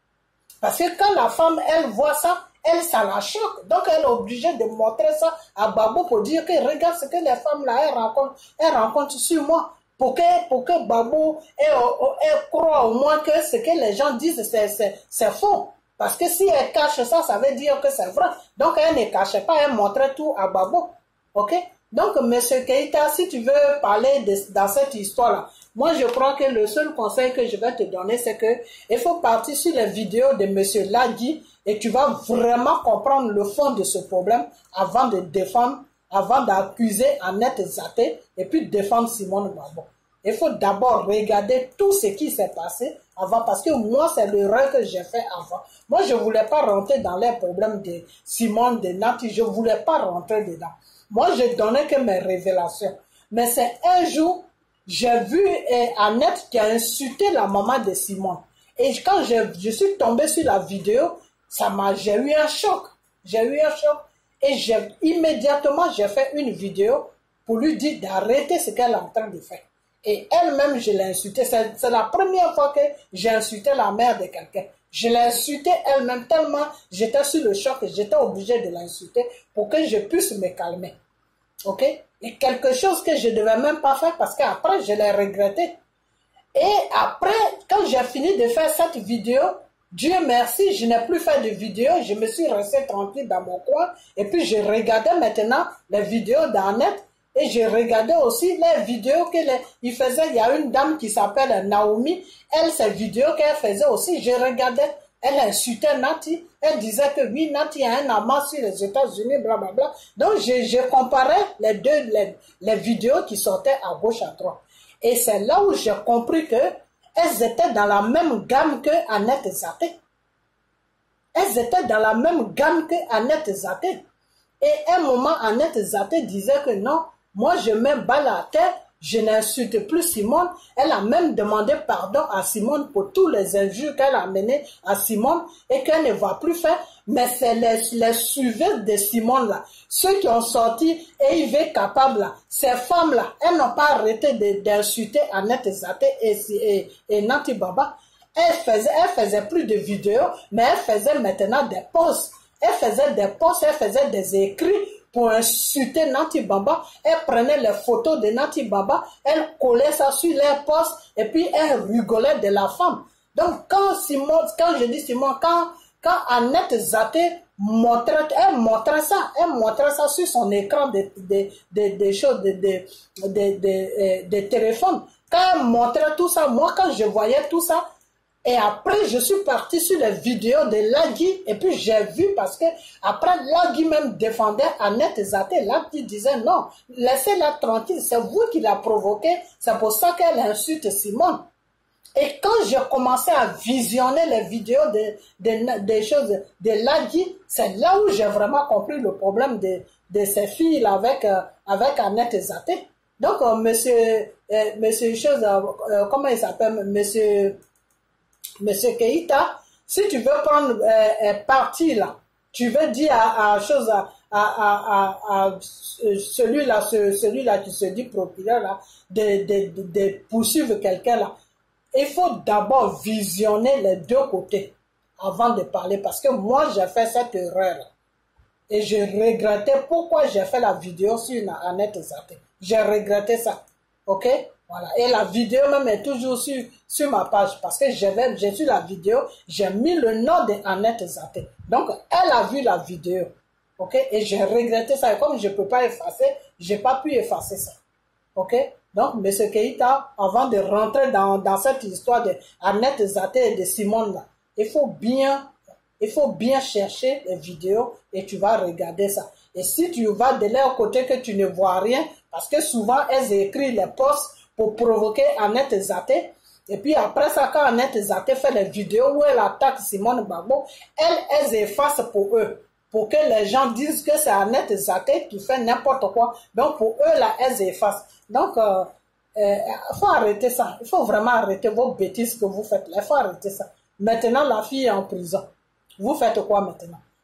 Parce que quand la femme, elle voit ça, elle, ça la choque. Donc, elle est obligée de montrer ça à Gbagbo pour dire que regarde ce que les femmes-là, elles rencontrent, elles rencontrent sur moi. Pour que, pour que Gbagbo, elle, elle croit au moins que ce que les gens disent, c'est faux. Parce que si elle cache ça, ça veut dire que c'est vrai. Donc, elle ne cachait pas, elle montrait tout à Gbagbo. OK? Donc, M. Keïta, si tu veux parler de, dans cette histoire-là, moi, je crois que le seul conseil que je vais te donner, c'est que il faut partir sur les vidéos de M. Lagui et tu vas vraiment comprendre le fond de ce problème avant de défendre, avant d'accuser Annette Zaté et puis défendre Simone Gbagbo. Il faut d'abord regarder tout ce qui s'est passé avant, parce que moi, c'est l'erreur que j'ai fait avant. Moi, je ne voulais pas rentrer dans les problèmes de Simone, de Nati, je ne voulais pas rentrer dedans. Moi, je donnais que mes révélations. Mais c'est un jour, j'ai vu eh, Annette qui a insulté la maman de Simone. Et quand je, je suis tombée sur la vidéo, ça m'a, j'ai eu un choc. J'ai eu un choc. Et j'ai, immédiatement, j'ai fait une vidéo pour lui dire d'arrêter ce qu'elle est en train de faire. Et elle-même, je l'ai insultée. C'est la première fois que j'ai insulté la mère de quelqu'un. Je l'ai insultée elle-même tellement j'étais sur le choc et j'étais obligée de l'insulter pour que je puisse me calmer. OK? Et quelque chose que je ne devais même pas faire parce qu'après, je l'ai regretté. Et après, quand j'ai fini de faire cette vidéo, Dieu merci, je n'ai plus fait de vidéo. Je me suis restée tranquille dans mon coin. Et puis, je regardais maintenant les vidéos d'Annette. Et je regardais aussi les vidéos qu'il faisait. Il y a une dame qui s'appelle Naomi. Elle, ces vidéos qu'elle faisait aussi, je regardais. Elle insultait Nati. Elle disait que oui, Nati a un amant sur les États-Unis, blablabla. Donc, je, je comparais les deux, les, les vidéos qui sortaient à gauche, à droite. Et c'est là où j'ai compris que elles étaient dans la même gamme que Annette Zaté. Elles étaient dans la même gamme que Annette Zaté. Et à un moment, Annette Zaté disait que non, moi je mets balle à terre, je n'insulte plus Simone. Elle a même demandé pardon à Simone pour tous les injures qu'elle a menées à Simone et qu'elle ne va plus faire. Mais c'est les, les suiveuses de Simone là, ceux qui ont sorti et Yves Capable là, ces femmes là, elles n'ont pas arrêté d'insulter Annette Zaté et, et, et Nati Baba. Elles faisaient, elles faisaient plus de vidéos, mais elles faisaient maintenant des posts. Elle faisait des posts, elle faisait des écrits pour insulter Nati Baba. Elle prenait les photos de Nati Baba, elle collait ça sur les posts et puis elle rigolait de la femme. Donc quand Simone, quand je dis Simone, quand, quand Annette Zaté montrait, elle montrait ça, elle montrait ça sur son écran de, de, de, de choses, de, de, de, de, de, de téléphone. Quand elle montrait tout ça, moi quand je voyais tout ça, et après, je suis parti sur les vidéos de Lagui et puis j'ai vu parce que après Lagui même défendait Annette Zaté. Lagui disait non, laissez-la tranquille, c'est vous qui l'a provoqué, c'est pour ça qu'elle insulte Simone. Et quand j'ai commencé à visionner les vidéos de, de, des choses de Lagui, c'est là où j'ai vraiment compris le problème de, de ces filles avec, euh, avec Annette Zaté. Donc, euh, monsieur, euh, monsieur chose, euh, comment il s'appelle, monsieur... Monsieur Keïta, si tu veux prendre euh, un parti là, tu veux dire à, à chose à, à, à, à, à celui-là, celui-là qui se dit procureur là, de, de, de, de poursuivre quelqu'un là, il faut d'abord visionner les deux côtés avant de parler parce que moi j'ai fait cette erreur là, et je regrettais pourquoi j'ai fait la vidéo sur Annette Zaté. J'ai regretté ça, ok? Voilà. Et la vidéo même est toujours sur, sur ma page parce que j'ai su la vidéo, j'ai mis le nom de Annette Zaté. Donc, elle a vu la vidéo. OK? Et j'ai regretté ça. Et comme je ne peux pas effacer, je n'ai pas pu effacer ça. OK? Donc, M. Keïta, avant de rentrer dans, dans cette histoire de Annette Zaté et de Simone, là, il faut bien, il faut bien chercher les vidéos et tu vas regarder ça. Et si tu vas de leur côté que tu ne vois rien, parce que souvent, elles écrivent les posts pour provoquer Annette Zaté. Et puis après ça, quand Annette Zaté fait les vidéos où elle attaque Simone Gbagbo, elle, elle efface pour eux. Pour que les gens disent que c'est Annette Zaté qui fait n'importe quoi. Donc pour eux, là, elles effacent. Donc, il euh, euh, faut arrêter ça. Il faut vraiment arrêter vos bêtises que vous faites là. Il faut arrêter ça. Maintenant, la fille est en prison. Vous faites quoi maintenant?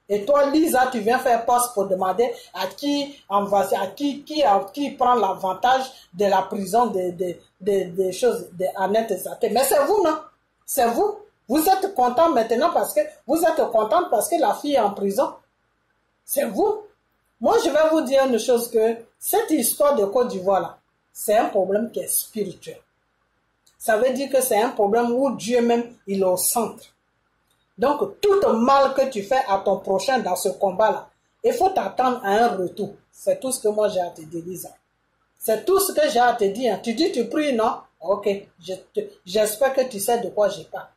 Et toi, Lisa, tu viens faire poste pour demander à qui envahir, à qui, qui, à qui prend l'avantage de la prison des de, de, de choses de Annette Esaté. Mais c'est vous, non? C'est vous. Vous êtes content maintenant parce que vous êtes contente parce que la fille est en prison. C'est vous. Moi, je vais vous dire une chose que cette histoire de Côte d'Ivoire là, c'est un problème qui est spirituel. Ça veut dire que c'est un problème où Dieu même, il est au centre. Donc, tout le mal que tu fais à ton prochain dans ce combat-là, il faut t'attendre à un retour. C'est tout ce que moi j'ai à te dire, Lisa. C'est tout ce que j'ai à te dire. Tu dis, tu pries, non? Ok, j'espère que tu sais de quoi je parle.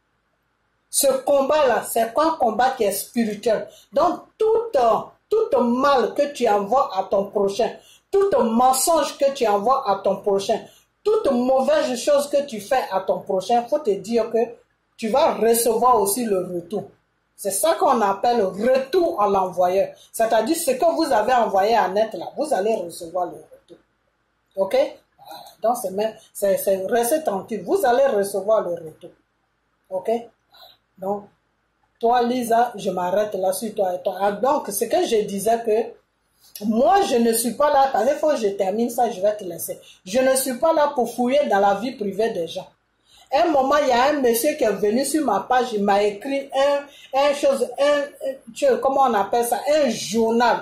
Ce combat-là, c'est un combat qui est spirituel. Donc, tout, tout mal que tu envoies à ton prochain, tout mensonge que tu envoies à ton prochain, toute mauvaise chose que tu fais à ton prochain, il faut te dire que tu vas recevoir aussi le retour. C'est ça qu'on appelle retour à l'envoyeur. C'est-à-dire ce que vous avez envoyé à net là, vous allez recevoir le retour. Ok? Donc c'est même, c'est, c'est restez tranquille, vous allez recevoir le retour. Ok? Donc, toi Lisa, je m'arrête là sur toi et toi. Donc, ce que je disais que moi, je ne suis pas là, parce qu'il faut que je termine ça, je vais te laisser. Je ne suis pas là pour fouiller dans la vie privée des gens. À un moment, il y a un monsieur qui est venu sur ma page, il m'a écrit un, un chose, un, un, comment on appelle ça, un journal.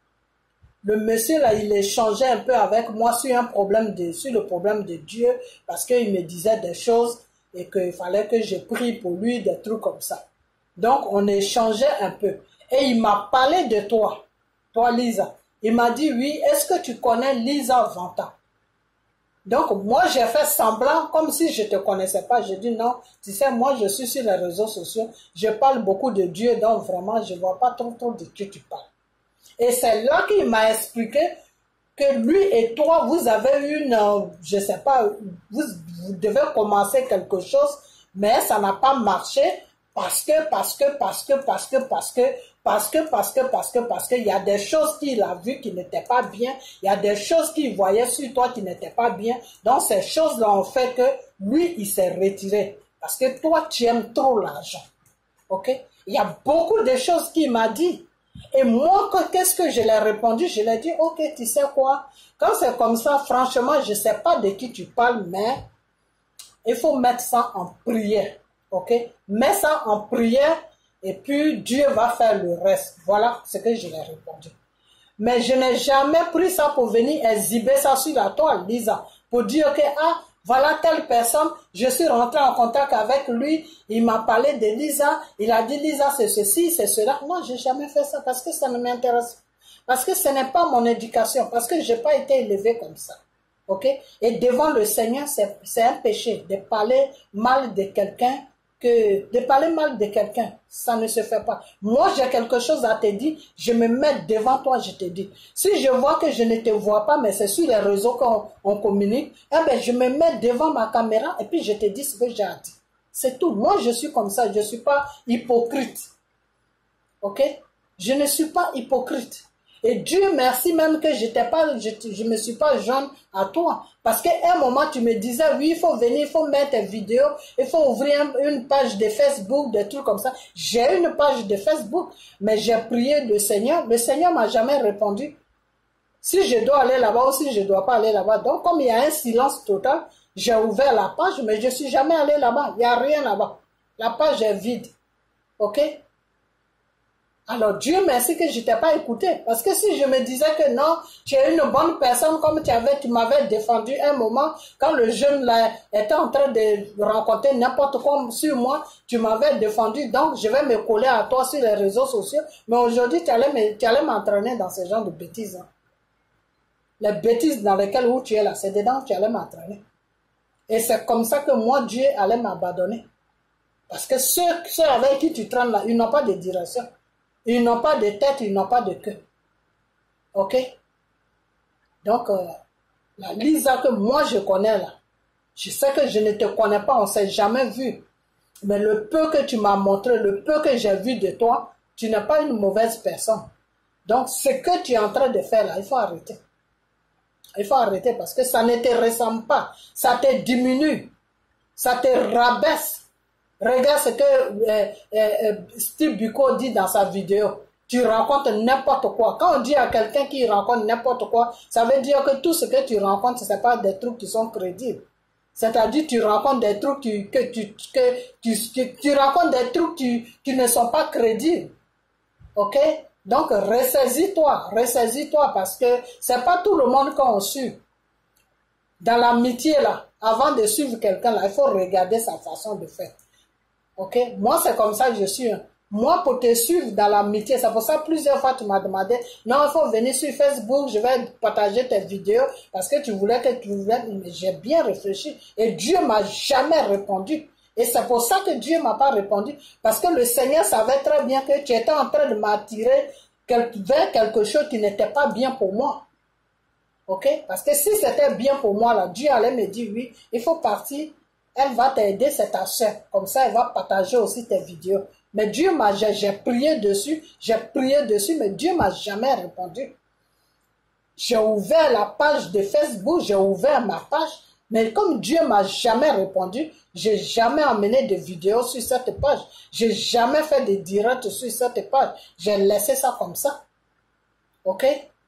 Le monsieur là, il échangeait un peu avec moi sur un problème de, sur le problème de Dieu, parce qu'il me disait des choses et qu'il fallait que je prie pour lui, des trucs comme ça. Donc, on échangeait un peu. Et il m'a parlé de toi, toi Lisa. Il m'a dit, oui, est-ce que tu connais Lisa Vanta? Donc, moi, j'ai fait semblant, comme si je ne te connaissais pas. J'ai dit, non, tu sais, moi, je suis sur les réseaux sociaux. Je parle beaucoup de Dieu, donc vraiment, je ne vois pas trop, trop de qui tu parles. Et c'est là qu'il m'a expliqué que lui et toi, vous avez une, euh, je ne sais pas, vous, vous devez commencer quelque chose, mais ça n'a pas marché parce que, parce que, parce que, parce que, parce que, parce que, parce que, parce que, parce que, il y a des choses qu'il a vues qui n'étaient pas bien, il y a des choses qu'il voyait sur toi qui n'étaient pas bien. Donc, ces choses-là ont fait que lui, il s'est retiré. Parce que toi, tu aimes trop l'argent. Ok? Il y a beaucoup de choses qu'il m'a dit. Et moi, qu'est-ce que je lui ai répondu? Je lui ai dit, ok, tu sais quoi? Quand c'est comme ça, franchement, je ne sais pas de qui tu parles, mais il faut mettre ça en prière. Ok? Mets ça en prière et puis Dieu va faire le reste. Voilà ce que je lui ai répondu. Mais je n'ai jamais pris ça pour venir exhiber ça sur la toile, Lisa, pour dire que, ah, voilà telle personne, je suis rentré en contact avec lui, il m'a parlé de Lisa, il a dit Lisa c'est ceci, c'est cela. Non, j'ai jamais fait ça parce que ça ne m'intéresse pas. Parce que ce n'est pas mon éducation, parce que je n'ai pas été élevé comme ça. Ok? Et devant le Seigneur, c'est un péché de parler mal de quelqu'un, que de parler mal de quelqu'un, ça ne se fait pas. Moi, j'ai quelque chose à te dire, je me mets devant toi, je te dis. Si je vois que je ne te vois pas, mais c'est sur les réseaux qu'on on communique, eh ben, je me mets devant ma caméra et puis je te dis ce que j'ai à dire. C'est tout. Moi, je suis comme ça, je ne suis pas hypocrite. Ok? Je ne suis pas hypocrite. Et Dieu merci même que j'étais pas, je ne me suis pas joint à toi. Parce qu'à un moment, tu me disais, oui, il faut venir, il faut mettre tes vidéos, il faut ouvrir une page de Facebook, des trucs comme ça. J'ai une page de Facebook, mais j'ai prié le Seigneur. Le Seigneur m'a jamais répondu. Si je dois aller là-bas ou si je ne dois pas aller là-bas. Donc, comme il y a un silence total, j'ai ouvert la page, mais je ne suis jamais allé là-bas. Il n'y a rien là-bas. La page est vide. OK? Alors, Dieu merci que je ne t'ai pas écouté. Parce que si je me disais que non, tu es une bonne personne, comme tu avais, tu m'avais défendu un moment, quand le jeune là était en train de rencontrer n'importe quoi sur moi, tu m'avais défendu, donc je vais me coller à toi sur les réseaux sociaux. Mais aujourd'hui, tu allais m'entraîner dans ce genre de bêtises. Hein. Les bêtises dans lesquelles où tu es là, c'est dedans que tu allais m'entraîner. Et c'est comme ça que moi, Dieu allait m'abandonner. Parce que ceux, ceux avec qui tu traînes là, ils n'ont pas de direction. Ils n'ont pas de tête, ils n'ont pas de queue. Ok? Donc, euh, la Lisa que moi je connais là, je sais que je ne te connais pas, on ne s'est jamais vu. Mais le peu que tu m'as montré, le peu que j'ai vu de toi, tu n'es pas une mauvaise personne. Donc, ce que tu es en train de faire là, il faut arrêter. Il faut arrêter parce que ça ne te ressemble pas. Ça te diminue. Ça te rabaisse. Regarde ce que euh, euh, Steve Biko dit dans sa vidéo. Tu rencontres n'importe quoi. Quand on dit à quelqu'un qui rencontre n'importe quoi, ça veut dire que tout ce que tu rencontres, ce n'est pas des trucs qui sont crédibles. C'est-à-dire tu rencontres des trucs qui, que tu, que, tu, tu, tu rencontres des trucs qui, qui ne sont pas crédibles. Ok? Donc ressaisis-toi, ressaisis-toi parce que c'est pas tout le monde qu'on suit. Dans l'amitié là, avant de suivre quelqu'un là, il faut regarder sa façon de faire. Ok? Moi c'est comme ça que je suis. Moi pour te suivre dans l'amitié, c'est pour ça plusieurs fois tu m'as demandé, non il faut venir sur Facebook, je vais partager tes vidéos parce que tu voulais que tu voulais, mais j'ai bien réfléchi et Dieu m'a jamais répondu. Et c'est pour ça que Dieu m'a pas répondu. Parce que le Seigneur savait très bien que tu étais en train de m'attirer vers quelque chose qui n'était pas bien pour moi. Ok? Parce que si c'était bien pour moi, là, Dieu allait me dire, oui, il faut partir. Elle va t'aider, c'est ta soeur. Comme ça, elle va partager aussi tes vidéos. Mais Dieu m'a, j'ai, j'ai prié dessus, j'ai prié dessus, mais Dieu m'a jamais répondu. J'ai ouvert la page de Facebook, j'ai ouvert ma page. Mais comme Dieu m'a jamais répondu, j'ai jamais amené de vidéos sur cette page. J'ai jamais fait de direct sur cette page. J'ai laissé ça comme ça. Ok?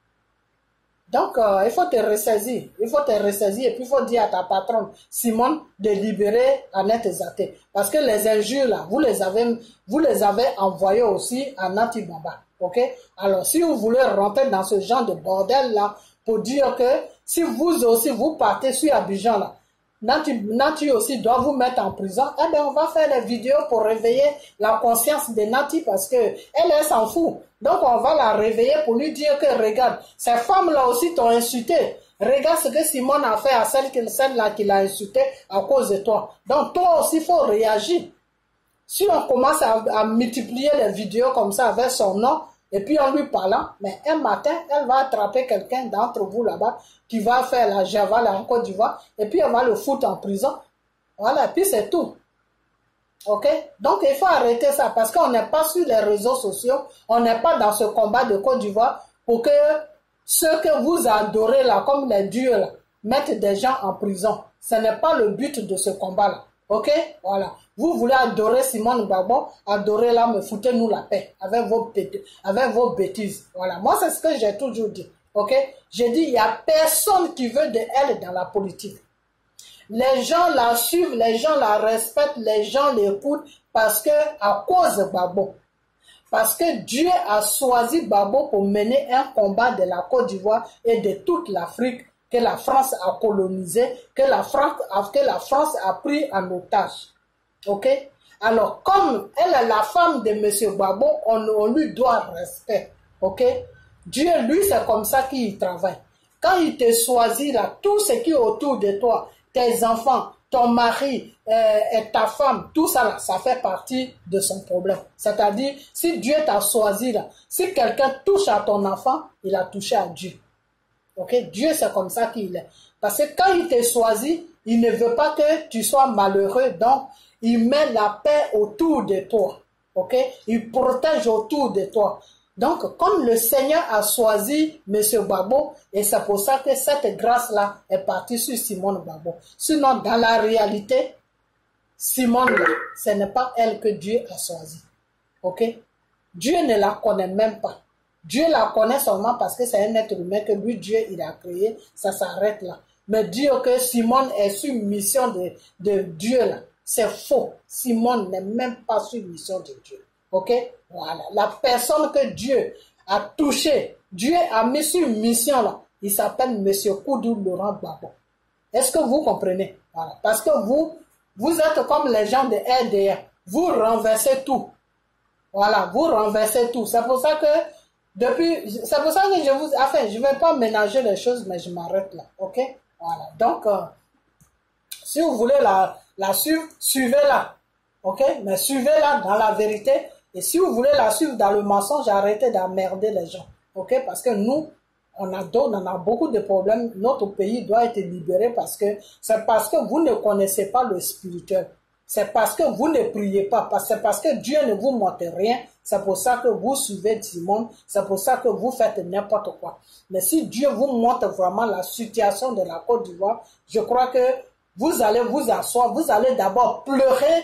Donc, euh, il faut te ressaisir. Il faut te ressaisir et puis il faut dire à ta patronne, Simone, de libérer Annette Ezaté. Parce que les injures là, vous les avez, vous les avez envoyées aussi à Nati Bamba. Ok? Alors, si vous voulez rentrer dans ce genre de bordel là, pour dire que si vous aussi vous partez sur Abidjan là, Nati, Nati aussi doit vous mettre en prison, eh bien on va faire les vidéos pour réveiller la conscience de Nati parce que elle, elle s'en fout. Donc on va la réveiller pour lui dire que regarde, ces femmes-là aussi t'ont insulté. Regarde ce que Simone a fait à celle, celle-là qui l'a insulté à cause de toi. Donc toi aussi il faut réagir. Si on commence à, à multiplier les vidéos comme ça avec son nom, et puis en lui parlant, mais un matin, elle va attraper quelqu'un d'entre vous là-bas qui va faire la Java là en Côte d'Ivoire, et puis elle va le foutre en prison. Voilà, et puis c'est tout. Ok? Donc il faut arrêter ça, parce qu'on n'est pas sur les réseaux sociaux, on n'est pas dans ce combat de Côte d'Ivoire pour que ceux que vous adorez là, comme les dieux là, mettent des gens en prison. Ce n'est pas le but de ce combat-là. Ok? Voilà. Vous voulez adorer Simone Gbagbo, adorez-la, mais foutez-nous la paix avec vos, avec vos bêtises. Voilà. Moi, c'est ce que j'ai toujours dit. Ok? J'ai dit, il n'y a personne qui veut de elle dans la politique. Les gens la suivent, les gens la respectent, les gens l'écoutent parce que, à cause de Gbagbo. Parce que Dieu a choisi Gbagbo pour mener un combat de la Côte d'Ivoire et de toute l'Afrique que la France a colonisé, que la France a, que la France a pris en otage. Ok? Alors, comme elle est la femme de M. Gbagbo, on, on lui doit respect. Ok? Dieu, lui, c'est comme ça qu'il travaille. Quand il te choisit là, tout ce qui est autour de toi, tes enfants, ton mari, euh, et ta femme, tout ça là, ça fait partie de son problème. C'est-à-dire, si Dieu t'a choisi là, si quelqu'un touche à ton enfant, il a touché à Dieu. Ok? Dieu, c'est comme ça qu'il est. Parce que quand il te choisit, il ne veut pas que tu sois malheureux, donc il met la paix autour de toi. Ok? Il protège autour de toi. Donc, comme le Seigneur a choisi M. Gbagbo, et c'est pour ça que cette grâce-là est partie sur Simone Gbagbo. Sinon, dans la réalité, Simone, ce n'est pas elle que Dieu a choisi. Ok? Dieu ne la connaît même pas. Dieu la connaît seulement parce que c'est un être humain que lui, Dieu, il a créé. Ça s'arrête là. Mais dire que Simone est sur mission de, de Dieu, là, c'est faux. Simone n'est même pas sur mission de Dieu. Ok? Voilà. La personne que Dieu a touchée, Dieu a mis sur mission, là, il s'appelle M. Koudou Laurent Gbagbo. Est-ce que vous comprenez? Voilà. Parce que vous, vous êtes comme les gens de R D A. Vous renversez tout. Voilà. Vous renversez tout. C'est pour ça que Depuis, c'est pour ça que je vous, enfin, je vais pas ménager les choses, mais je m'arrête là, ok? Voilà. Donc, euh, si vous voulez la, la suivre, suivez-la, ok? Mais suivez-la dans la vérité. Et si vous voulez la suivre dans le mensonge, arrêtez d'emmerder les gens, ok? Parce que nous, on a d'autres, on a beaucoup de problèmes. Notre pays doit être libéré parce que c'est parce que vous ne connaissez pas le spirituel. C'est parce que vous ne priez pas, c'est parce que Dieu ne vous montre rien, c'est pour ça que vous suivez Simone, c'est pour ça que vous faites n'importe quoi. Mais si Dieu vous montre vraiment la situation de la Côte d'Ivoire, je crois que vous allez vous asseoir, vous allez d'abord pleurer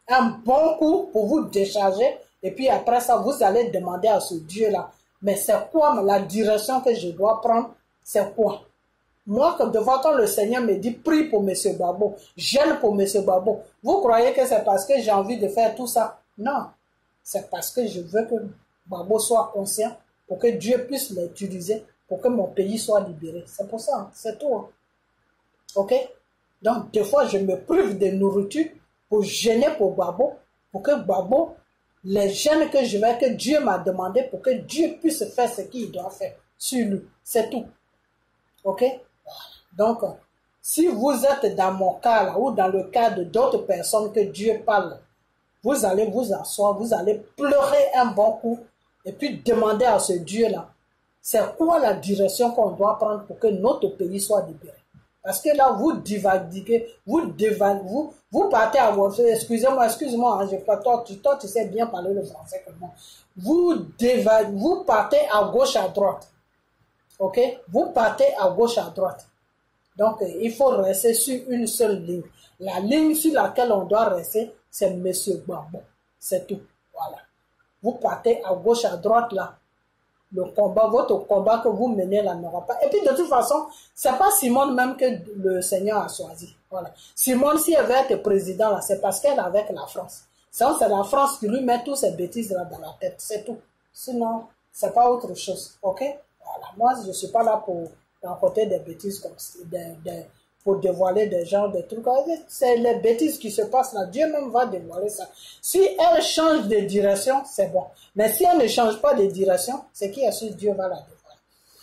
un bon coup pour vous décharger. Et puis après ça, vous allez demander à ce Dieu-là, mais c'est quoi la direction que je dois prendre? C'est quoi? Moi, que devant quand le Seigneur me dit, prie pour M. Gbagbo, gêne pour M. Gbagbo, vous croyez que c'est parce que j'ai envie de faire tout ça? Non. C'est parce que je veux que Gbagbo soit conscient, pour que Dieu puisse l'utiliser, pour que mon pays soit libéré. C'est pour ça, c'est tout. Hein. Ok? Donc, des fois, je me prive de nourriture pour gêner pour Gbagbo, pour que Gbagbo, les gènes que je veux, que Dieu m'a demandé, pour que Dieu puisse faire ce qu'il doit faire sur lui. C'est tout. Ok? Donc, si vous êtes dans mon cas là, ou dans le cas de d'autres personnes que Dieu parle, vous allez vous asseoir, vous allez pleurer un bon coup, et puis demander à ce Dieu-là, c'est quoi la direction qu'on doit prendre pour que notre pays soit libéré. Parce que là, vous divaguez, vous divaguez, vous, vous partez à votre... Excusez-moi, excusez-moi, hein, je pas toi, tu, toi, tu sais bien parler le français comme moi. Vous divaguez, vous partez à gauche, à droite. Ok? Vous partez à gauche, à droite. Donc, il faut rester sur une seule ligne. La ligne sur laquelle on doit rester, c'est M. Gbagbo. C'est tout. Voilà. Vous partez à gauche, à droite, là. Le combat, votre combat que vous menez là n'aura pas. Et puis, de toute façon, c'est pas Simone même que le Seigneur a choisi. Voilà. Simone, si elle veut être président, là, c'est parce qu'elle est avec la France. Sinon, c'est la France qui lui met toutes ces bêtises là dans la tête. C'est tout. Sinon, c'est pas autre chose. Ok? Voilà. Moi, je suis pas là pour rencontrer des bêtises comme ça, des, des, pour dévoiler des gens, des trucs. C'est les bêtises qui se passent là. Dieu même va dévoiler ça. Si elle change de direction, c'est bon. Mais si elle ne change pas de direction, c'est qui est sûr Dieu va la dévoiler.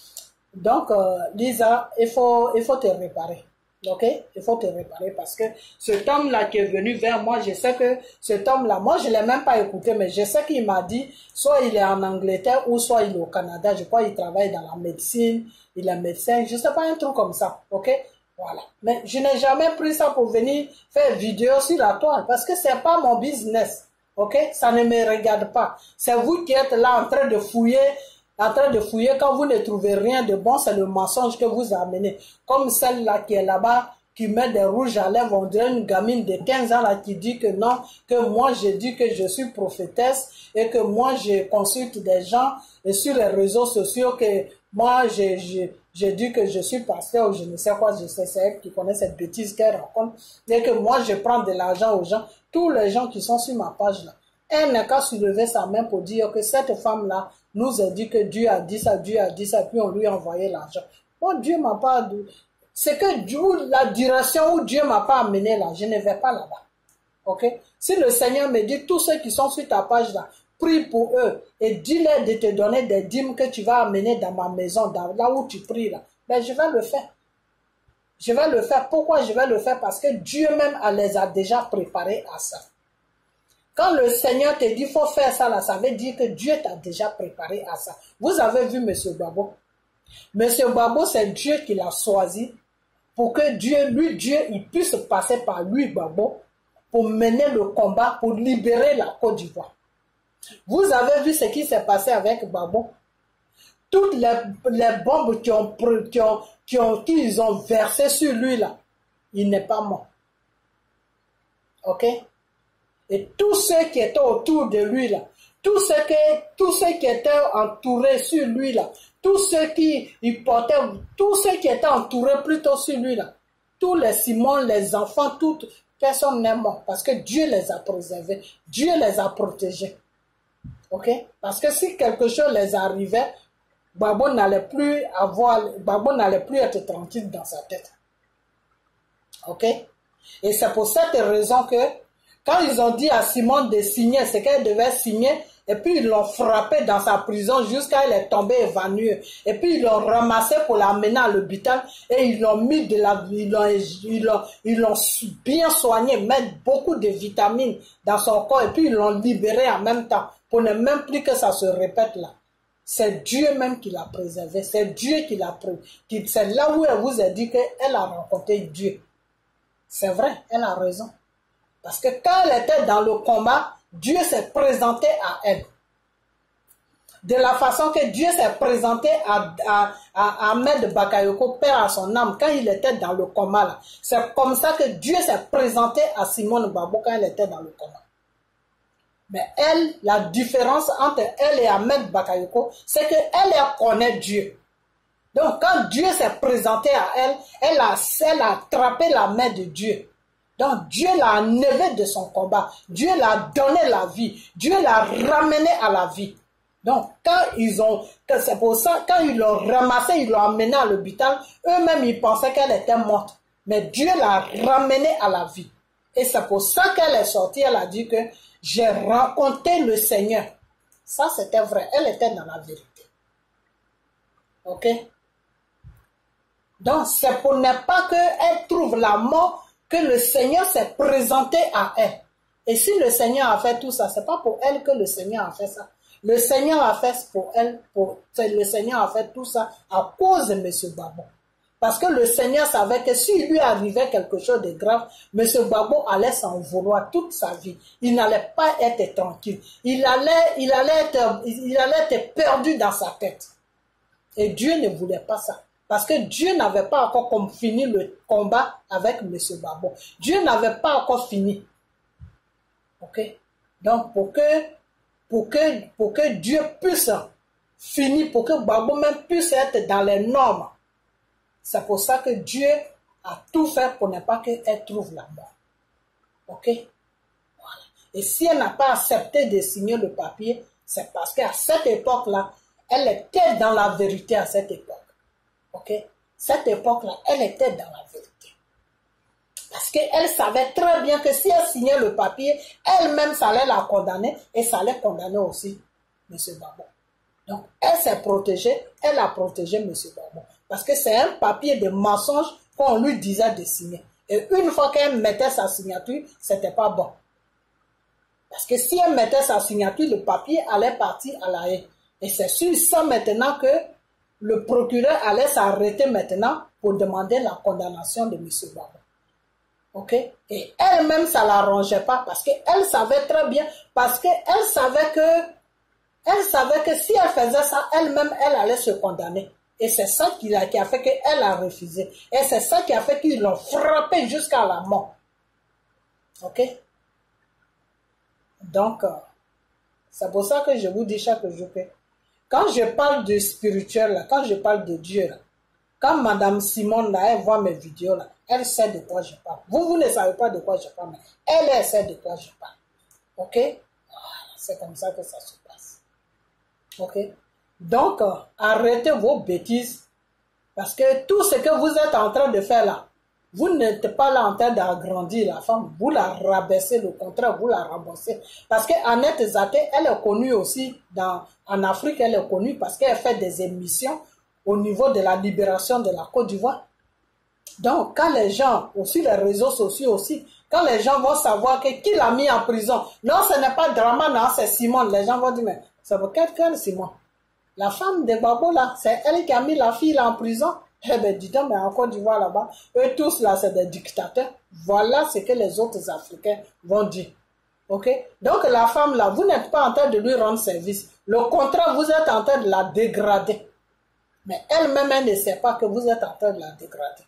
Donc, euh, Lisa, il faut, il faut te réparer. Ok? Il faut te réparer parce que cet homme-là qui est venu vers moi, je sais que cet homme-là, moi je ne l'ai même pas écouté, mais je sais qu'il m'a dit, soit il est en Angleterre ou soit il est au Canada. Je crois qu'il travaille dans la médecine, il est médecin, je ne sais pas, un truc comme ça. Ok? Voilà. Mais je n'ai jamais pris ça pour venir faire vidéo sur la toile parce que c'est pas mon business. Ok? Ça ne me regarde pas. C'est vous qui êtes là en train de fouiller, en train de fouiller. Quand vous ne trouvez rien de bon, c'est le mensonge que vous amenez. Comme celle-là qui est là-bas, qui met des rouges à lèvres, on dirait une gamine de quinze ans là qui dit que non, que moi j'ai dit que je suis prophétesse et que moi je consulte des gens et sur les réseaux sociaux que moi j'ai, j'ai, j'ai dit que je suis pasteur ou je ne sais quoi, je sais, c'est elle qui connaît cette bêtise qu'elle raconte et que moi je prends de l'argent aux gens. Tous les gens qui sont sur ma page là, elle n'a qu'à soulever sa main pour dire que cette femme là nous a dit que Dieu a dit ça, Dieu a dit ça, puis on lui a envoyé l'argent. Moi, Dieu m'a pas dit. C'est que Dieu, la direction où Dieu m'a pas amené là, je ne vais pas là-bas. Ok? Si le Seigneur me dit, tous ceux qui sont sur ta page là, prie pour eux et dis-leur de te donner des dîmes que tu vas amener dans ma maison, dans, là où tu pries là, ben je vais le faire. Je vais le faire. Pourquoi je vais le faire? Parce que Dieu même les a déjà préparés à ça. Quand le Seigneur te dit, faut faire ça là, ça veut dire que Dieu t'a déjà préparé à ça. Vous avez vu M. Gbagbo. M. Gbagbo, c'est Dieu qui l'a choisi pour que Dieu, lui, Dieu, il puisse passer par lui, Gbagbo, pour mener le combat, pour libérer la Côte d'Ivoire. Vous avez vu ce qui s'est passé avec Gbagbo. Toutes les, les bombes qui ont, qui ont, qui ont, qu'ils ont versé sur lui là, il n'est pas mort. Ok? Et tous ceux qui étaient autour de lui là, tous ceux qui, tous ceux qui étaient entourés sur lui là, tous ceux qui il portaient, tous ceux qui étaient entourés plutôt sur lui là, tous les Simons, les enfants, toute personne n'est mort parce que Dieu les a préservés, Dieu les a protégés. Ok? Parce que si quelque chose les arrivait, Gbagbo n'allait plus avoir, Gbagbo n'allait plus être tranquille dans sa tête. Ok? Et c'est pour cette raison que quand ils ont dit à Simone de signer ce qu'elle devait signer, et puis ils l'ont frappé dans sa prison jusqu'à elle est tombée évanouie. Et puis ils l'ont ramassé pour l'amener à l'hôpital et ils l'ont mis de la, ils l'ont, ils l'ont, ils l'ont bien soigné, mettre beaucoup de vitamines dans son corps et puis ils l'ont libéré en même temps pour ne même plus que ça se répète là. C'est Dieu même qui l'a préservé, c'est Dieu qui l'a préservé. C'est là où elle vous a dit qu'elle a rencontré Dieu. C'est vrai, elle a raison. Parce que quand elle était dans le combat, Dieu s'est présenté à elle. De la façon que Dieu s'est présenté à, à, à Ahmed Bakayoko, père à son âme, quand il était dans le combat là. C'est comme ça que Dieu s'est présenté à Simone Gbagbo quand elle était dans le combat. Mais elle, la différence entre elle et Ahmed Bakayoko, c'est qu'elle, elle connaît Dieu. Donc, quand Dieu s'est présenté à elle, elle a, elle a attrapé la main de Dieu. Donc, Dieu l'a enlevé de son combat. Dieu l'a donné la vie. Dieu l'a ramené à la vie. Donc, quand ils ont, c'est pour ça, quand ils l'ont ramassé, ils l'ont amené à l'hôpital, eux-mêmes, ils pensaient qu'elle était morte. Mais Dieu l'a ramenée à la vie. Et c'est pour ça qu'elle est sortie, elle a dit que j'ai rencontré le Seigneur. Ça, c'était vrai. Elle était dans la vérité. Ok? Donc, c'est pour ne pas qu'elle trouve la mort que le Seigneur s'est présenté à elle. Et si le Seigneur a fait tout ça, c'est pas pour elle que le Seigneur a fait ça. Le Seigneur a fait pour elle, pour, le Seigneur a fait tout ça à cause de M. Gbagbo. Parce que le Seigneur savait que s'il lui arrivait quelque chose de grave, M. Gbagbo allait s'en vouloir toute sa vie. Il n'allait pas être tranquille. Il allait, il allait être, il allait être perdu dans sa tête. Et Dieu ne voulait pas ça. Parce que Dieu n'avait pas encore fini le combat avec M. Gbagbo. Dieu n'avait pas encore fini. Ok? Donc, pour que, pour que, pour que Dieu puisse finir, pour que Gbagbo même puisse être dans les normes, c'est pour ça que Dieu a tout fait pour ne pas qu'elle trouve la mort. Ok? Voilà. Et si elle n'a pas accepté de signer le papier, c'est parce qu'à cette époque-là, elle était dans la vérité à cette époque. Ok? Cette époque-là, elle était dans la vérité. Parce qu'elle savait très bien que si elle signait le papier, elle-même, ça allait la condamner et ça allait condamner aussi M. Gbagbo. Donc, elle s'est protégée, elle a protégé M. Gbagbo. Parce que c'est un papier de mensonge qu'on lui disait de signer. Et une fois qu'elle mettait sa signature, c'était pas bon. Parce que si elle mettait sa signature, le papier allait partir à la haie. Et c'est sur ça maintenant que le procureur allait s'arrêter maintenant pour demander la condamnation de M. Gbagbo. Ok? Et elle-même, ça ne l'arrangeait pas parce qu'elle savait très bien, parce qu'elle savait que, elle savait que si elle faisait ça, elle-même, elle allait se condamner. Et c'est ça qui a, qui a fait qu'elle a refusé. Et c'est ça qui a fait qu'ils l'ont frappé jusqu'à la mort. Ok? Donc, c'est pour ça que je vous dis chaque jour que quand je parle de spirituel, là, quand je parle de Dieu, là, quand Madame Simone, là, elle voit mes vidéos, là, elle sait de quoi je parle. Vous, vous ne savez pas de quoi je parle, mais elle, elle sait de quoi je parle. Ok? Voilà, c'est comme ça que ça se passe. Ok? Donc, euh, arrêtez vos bêtises. Parce que tout ce que vous êtes en train de faire là, vous n'êtes pas là en train d'agrandir la femme. Vous la rabaissez, le contraire, vous la remboursez. Parce qu'Annette Zaté, elle est connue aussi dans, en Afrique, elle est connue parce qu'elle fait des émissions au niveau de la libération de la Côte d'Ivoire. Donc, quand les gens, aussi les réseaux sociaux aussi, quand les gens vont savoir que qui l'a mis en prison, non, ce n'est pas Drama, non, c'est Simone. Les gens vont dire, mais ça veut quelqu'un, Simone? La femme de Gbagbo, là, c'est elle qui a mis la fille là en prison. Eh bien, dis donc, mais en Côte d'Ivoire, là-bas, eux tous, là, c'est des dictateurs. Voilà ce que les autres Africains vont dire. OK? Donc, la femme, là, vous n'êtes pas en train de lui rendre service. Le contraire, vous êtes en train de la dégrader. Mais elle-même, elle ne sait pas que vous êtes en train de la dégrader.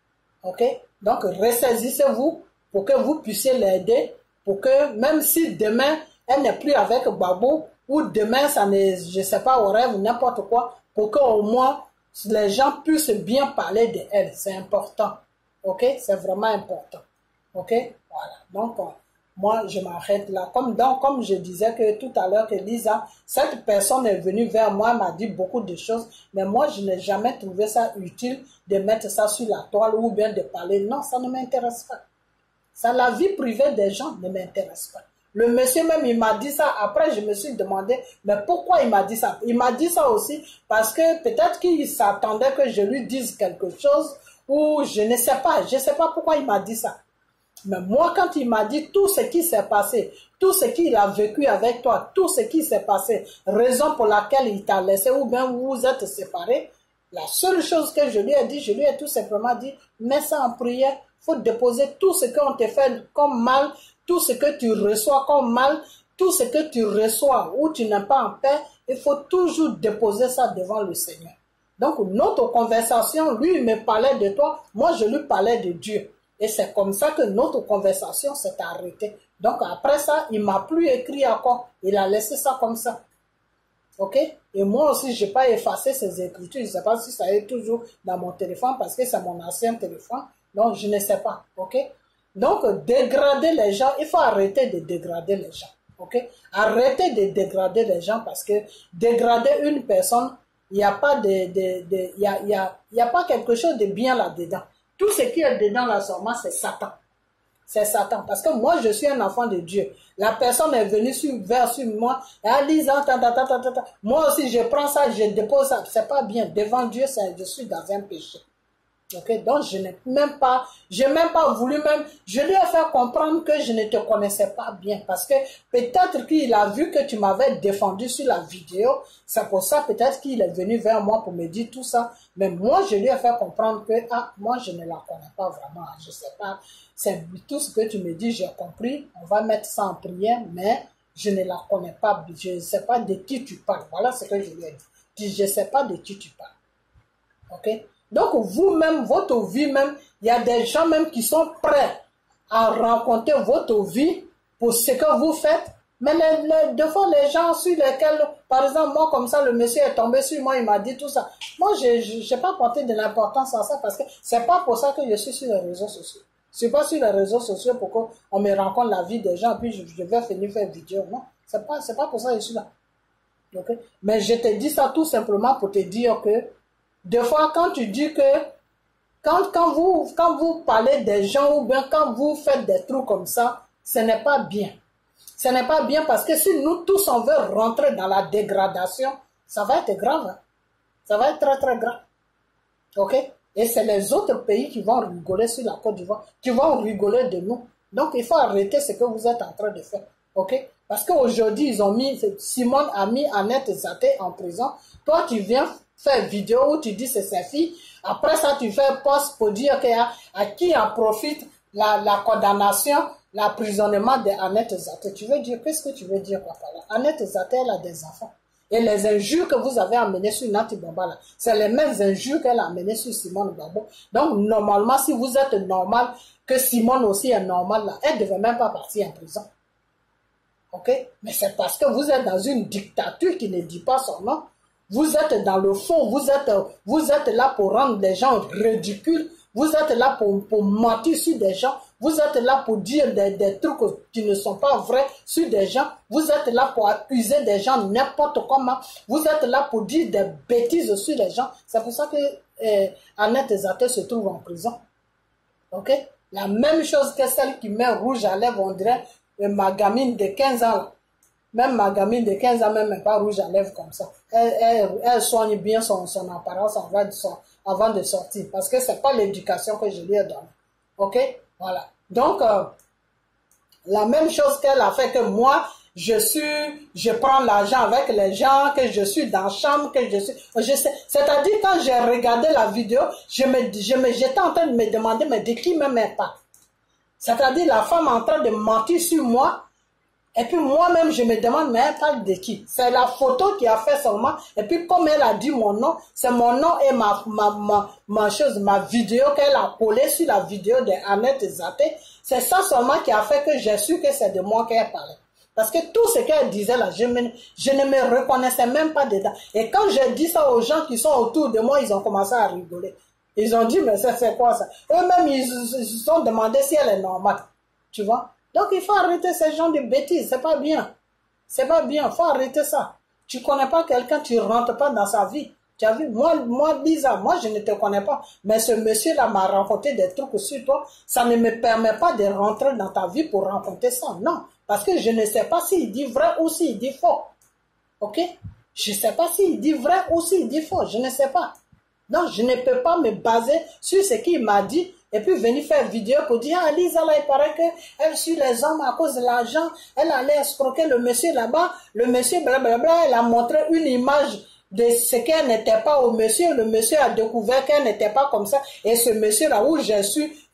OK? Donc, ressaisissez-vous pour que vous puissiez l'aider, pour que, même si demain, elle n'est plus avec Gbagbo, ou demain, ça ne, je sais pas, au rêve ou n'importe quoi, pour qu'au moins, les gens puissent bien parler de elle. C'est important. OK? C'est vraiment important. OK? Voilà. Donc, euh, moi, je m'arrête là. Comme, donc, comme je disais que tout à l'heure que Lisa, cette personne est venue vers moi, m'a dit beaucoup de choses, mais moi, je n'ai jamais trouvé ça utile de mettre ça sur la toile ou bien de parler. Non, ça ne m'intéresse pas. Ça, la vie privée des gens ne m'intéresse pas. Le monsieur même, il m'a dit ça. Après, je me suis demandé, mais pourquoi il m'a dit ça? Il m'a dit ça aussi parce que peut-être qu'il s'attendait que je lui dise quelque chose ou je ne sais pas. Je ne sais pas pourquoi il m'a dit ça. Mais moi, quand il m'a dit tout ce qui s'est passé, tout ce qu'il a vécu avec toi, tout ce qui s'est passé, raison pour laquelle il t'a laissé ou bien vous vous êtes séparés, la seule chose que je lui ai dit, je lui ai tout simplement dit, mets ça en prière, il faut déposer tout ce qu'on te fait comme mal, tout ce que tu reçois comme mal, tout ce que tu reçois ou tu n'es pas en paix, il faut toujours déposer ça devant le Seigneur. Donc, notre conversation, lui, il me parlait de toi, moi, je lui parlais de Dieu. Et c'est comme ça que notre conversation s'est arrêtée. Donc après ça, il m'a plus écrit encore. Il a laissé ça comme ça. Ok? Et moi aussi, je n'ai pas effacé ces écritures. Je ne sais pas si ça est toujours dans mon téléphone parce que c'est mon ancien téléphone. Donc, je ne sais pas. Ok? Donc, dégrader les gens, il faut arrêter de dégrader les gens. Ok? Arrêtez de dégrader les gens parce que dégrader une personne, il n'y a pas de, de, de, il y a, il y a, il y a pas quelque chose de bien là-dedans. Tout ce qui est dedans là, seulement, c'est Satan. C'est Satan. Parce que moi, je suis un enfant de Dieu. La personne est venue sur, vers sur moi. Et elle dit, ta, ta, ta, ta, ta, ta. Moi aussi, je prends ça, je dépose ça. C'est pas bien. Devant Dieu, je suis dans un péché. Ok? Donc, je n'ai même pas, j'ai même pas voulu même, je lui ai fait comprendre que je ne te connaissais pas bien. Parce que peut-être qu'il a vu que tu m'avais défendu sur la vidéo. C'est pour ça, peut-être qu'il est venu vers moi pour me dire tout ça. Mais moi, je lui ai fait comprendre que, ah, moi, je ne la connais pas vraiment. Je sais pas. C'est tout ce que tu me dis, j'ai compris. On va mettre ça en prière, mais je ne la connais pas. Je ne sais pas de qui tu parles. Voilà ce que je lui ai dit. Je ne sais pas de qui tu parles. Ok? Donc, vous-même, votre vie même, il y a des gens même qui sont prêts à rencontrer votre vie pour ce que vous faites. Mais les, les, des fois, les gens sur lesquels, par exemple, moi, comme ça, le monsieur est tombé sur moi, il m'a dit tout ça. Moi, je n'ai pas porté de l'importance à ça parce que c'est pas pour ça que je suis sur les réseaux sociaux. Je suis pas sur les réseaux sociaux pour qu'on me rencontre la vie des gens, puis je, je vais finir faire vidéo. Non, c'est pas, c'est pas pour ça que je suis là. Okay? Mais je te dis ça tout simplement pour te dire que, des fois, quand tu dis que, quand, quand vous, quand vous parlez des gens ou bien quand vous faites des trucs comme ça, ce n'est pas bien. Ce n'est pas bien parce que si nous tous on veut rentrer dans la dégradation, ça va être grave. Hein? Ça va être très très grave. Ok? Et c'est les autres pays qui vont rigoler sur la Côte d'Ivoire, qui vont rigoler de nous. Donc il faut arrêter ce que vous êtes en train de faire. Ok? Parce qu'aujourd'hui, ils ont mis, Simone a mis Annette Zaté en prison. Toi, tu viens faire vidéo où tu dis c'est sa fille. Après ça, tu fais post pour dire que, à, à qui en profite la, la condamnation, l'emprisonnement d'Annette Zaté. Tu veux dire, qu'est-ce que tu veux dire quoi par là? Annette Zaté, elle a des enfants. Et les injures que vous avez amenées sur Nati Bamba, c'est les mêmes injures qu'elle a amenées sur Simone Babo. Donc, normalement, si vous êtes normal, que Simone aussi est normale, là, elle ne devait même pas partir en prison. Ok? Mais c'est parce que vous êtes dans une dictature qui ne dit pas son nom. Vous êtes dans le fond, vous êtes, vous êtes là pour rendre les gens ridicules. Vous êtes là pour, pour mentir sur des gens. Vous êtes là pour dire des, des trucs qui ne sont pas vrais sur des gens. Vous êtes là pour accuser des gens n'importe comment. Vous êtes là pour dire des bêtises sur les gens. C'est pour ça que euh, Annette Zaté se trouve en prison. Ok? La même chose que celle qui met rouge à lèvres, on dirait euh, ma gamine de quinze ans. Même ma gamine de quinze ans, même n'est pas rouge à lèvres comme ça. Elle, elle, elle soigne bien son, son apparence avant de, son, avant de sortir. Parce que c'est pas l'éducation que je lui ai donnée. Ok? Voilà. Donc, euh, la même chose qu'elle a fait que moi, je suis, je prends l'argent avec les gens, que je suis dans la chambre, que je suis, je sais, c'est-à-dire quand j'ai regardé la vidéo, je me, je me, j'étais en train de me demander, mais de qui me met pas? C'est-à-dire la femme en train de mentir sur moi, et puis moi-même je me demande, mais elle parle de qui? C'est la photo qui a fait seulement, et puis comme elle a dit mon nom, c'est mon nom et ma, ma, ma, ma chose, ma vidéo qu'elle a collée sur la vidéo de Annette Zaté, c'est ça seulement qui a fait que j'ai su que c'est de moi qu'elle parlait. Parce que tout ce qu'elle disait là, je, me, je ne me reconnaissais même pas dedans. Et quand j'ai dit ça aux gens qui sont autour de moi, ils ont commencé à rigoler. Ils ont dit, mais ça c'est quoi ça? Eux-mêmes, ils se sont demandé si elle est normale. Tu vois? Donc il faut arrêter ces gens de bêtises, c'est pas bien. C'est pas bien, il faut arrêter ça. Tu connais pas quelqu'un, tu rentres pas dans sa vie. Tu as vu, moi, moi, Lisa, moi je ne te connais pas, mais ce monsieur-là m'a raconté des trucs sur toi, ça ne me permet pas de rentrer dans ta vie pour raconter ça, non. Parce que je ne sais pas s'il dit vrai ou s'il dit faux. Ok? Je ne sais pas s'il dit vrai ou s'il dit faux, je ne sais pas. Donc je ne peux pas me baser sur ce qu'il m'a dit et puis venir faire vidéo pour dire, ah Lisa là, il paraît qu'elle suit les hommes à cause de l'argent, elle allait escroquer le monsieur là-bas, le monsieur blablabla, elle a montré une image de ce qu'elle n'était pas au monsieur, le monsieur a découvert qu'elle n'était pas comme ça, et ce monsieur là où j'ai su,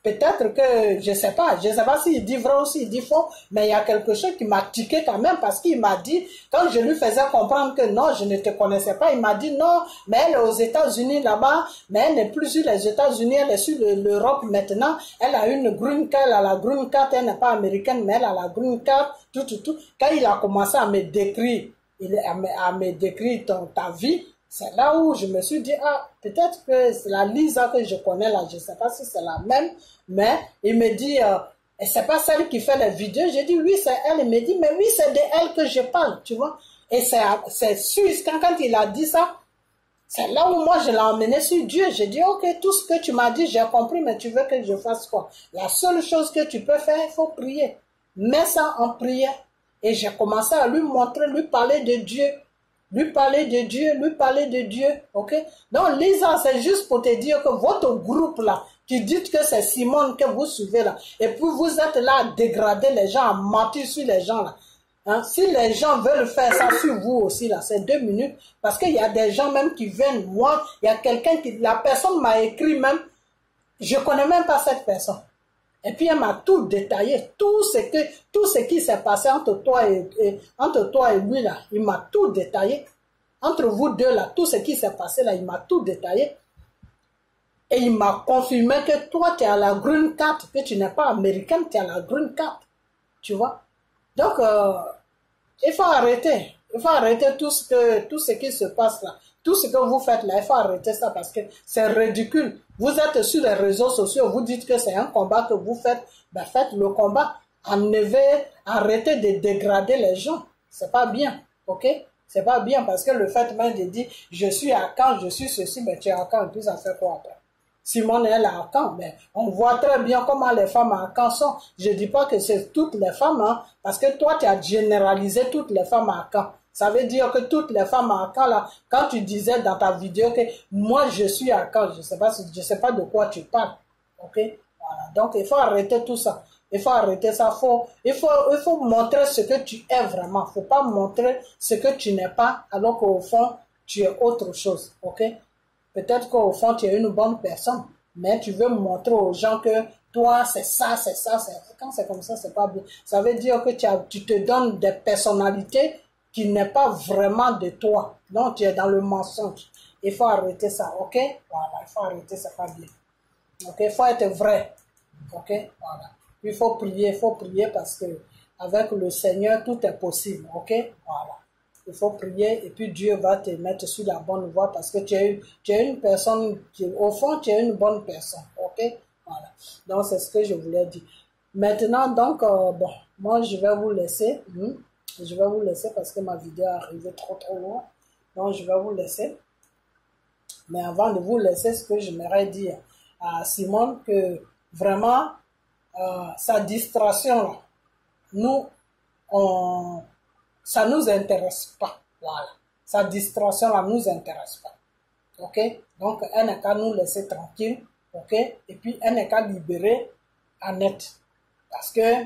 peut-être que, je sais pas, je sais pas s'il dit vrai ou s'il dit faux, mais il y a quelque chose qui m'a tiqué quand même parce qu'il m'a dit, quand je lui faisais comprendre que non, je ne te connaissais pas, il m'a dit non, mais elle est aux États-Unis là-bas, mais elle n'est plus sur les États-Unis, elle est sur l'Europe maintenant, elle a une green card, elle a la green card, elle n'est pas américaine, mais elle a la green card, tout, tout, tout. Quand il a commencé à me décrire, il, à, me, à me décrire ton, ta vie, c'est là où je me suis dit, ah, peut-être que c'est la Lisa que je connais là, je ne sais pas si c'est la même, mais il me dit, euh, et c'est pas celle qui fait les vidéos. J'ai dit, oui, c'est elle. Il me dit, mais oui, c'est de elle que je parle, tu vois. Et c'est sûr, quand, quand il a dit ça, c'est là où moi je l'ai emmené sur Dieu. J'ai dit, ok, tout ce que tu m'as dit, j'ai compris, mais tu veux que je fasse quoi? La seule chose que tu peux faire, il faut prier. Mets ça en prière. Et j'ai commencé à lui montrer, lui parler de Dieu. Lui parler de Dieu, lui parler de Dieu, ok? Donc, Lisa, c'est juste pour te dire que votre groupe là, qui dit que c'est Simone que vous suivez là, et puis vous êtes là à dégrader les gens, à mentir sur les gens là. Hein? Si les gens veulent faire ça sur vous aussi là, c'est deux minutes, parce qu'il y a des gens même qui viennent, moi, il y a quelqu'un qui, la personne m'a écrit même, je connais même pas cette personne. Et puis elle m'a tout détaillé, tout ce que, tout ce qui s'est passé entre toi et, et entre toi et lui là, il m'a tout détaillé. Entre vous deux là, tout ce qui s'est passé là, il m'a tout détaillé. Et il m'a confirmé que toi tu es à la green card, que tu n'es pas américaine, tu es à la green card. Tu vois? Donc euh, il faut arrêter, il faut arrêter tout ce que, tout ce qui se passe là. Tout ce que vous faites là, il faut arrêter ça parce que c'est ridicule. Vous êtes sur les réseaux sociaux, vous dites que c'est un combat que vous faites, ben faites le combat. Enlevez, arrêtez de dégrader les gens. C'est pas bien, ok? C'est pas bien parce que le fait même de dire je suis à Caen, je suis ceci, mais ben, tu es à Caen, et puis ça fait quoi après? Simone elle est à Caen, mais on voit très bien comment les femmes à Caen sont. Je dis pas que c'est toutes les femmes, hein, parce que toi tu as généralisé toutes les femmes à Caen. Ça veut dire que toutes les femmes à Caen, là, quand tu disais dans ta vidéo que moi je suis à Caen, je sais pas, je sais pas de quoi tu parles. Ok? Voilà. Donc il faut arrêter tout ça. Il faut arrêter ça. Faut, il faut, il faut montrer ce que tu es vraiment. Faut pas montrer ce que tu n'es pas, alors qu'au fond, tu es autre chose. Ok? Peut-être qu'au fond, tu es une bonne personne, mais tu veux montrer aux gens que toi, c'est ça, c'est ça, c'est... Quand c'est comme ça, c'est pas bien. Ça veut dire que tu, as, tu te donnes des personnalités qui n'est pas vraiment de toi. Donc, tu es dans le mensonge. Il faut arrêter ça, ok? Voilà, il faut arrêter, c'est pas bien. Ok? Il faut être vrai. Ok? Voilà. Il faut prier, il faut prier parce que avec le Seigneur, tout est possible, ok? Voilà. Il faut prier et puis Dieu va te mettre sur la bonne voie parce que tu es, tu es une personne, qui, au fond, tu es une bonne personne, ok? Voilà. Donc, c'est ce que je voulais dire. Maintenant, donc, euh, bon, moi, je vais vous laisser. Hmm? Je vais vous laisser parce que ma vidéo est arrivée trop trop loin. Donc je vais vous laisser. Mais avant de vous laisser, ce que j'aimerais dire à Simone, que vraiment, euh, sa distraction, là, nous, on, ça ne nous intéresse pas. Voilà. Sa distraction, là, nous intéresse pas. Ok? Donc, elle n'a qu'à nous laisser tranquille. Ok? Et puis, elle n'a qu'à libérer Annette. Parce que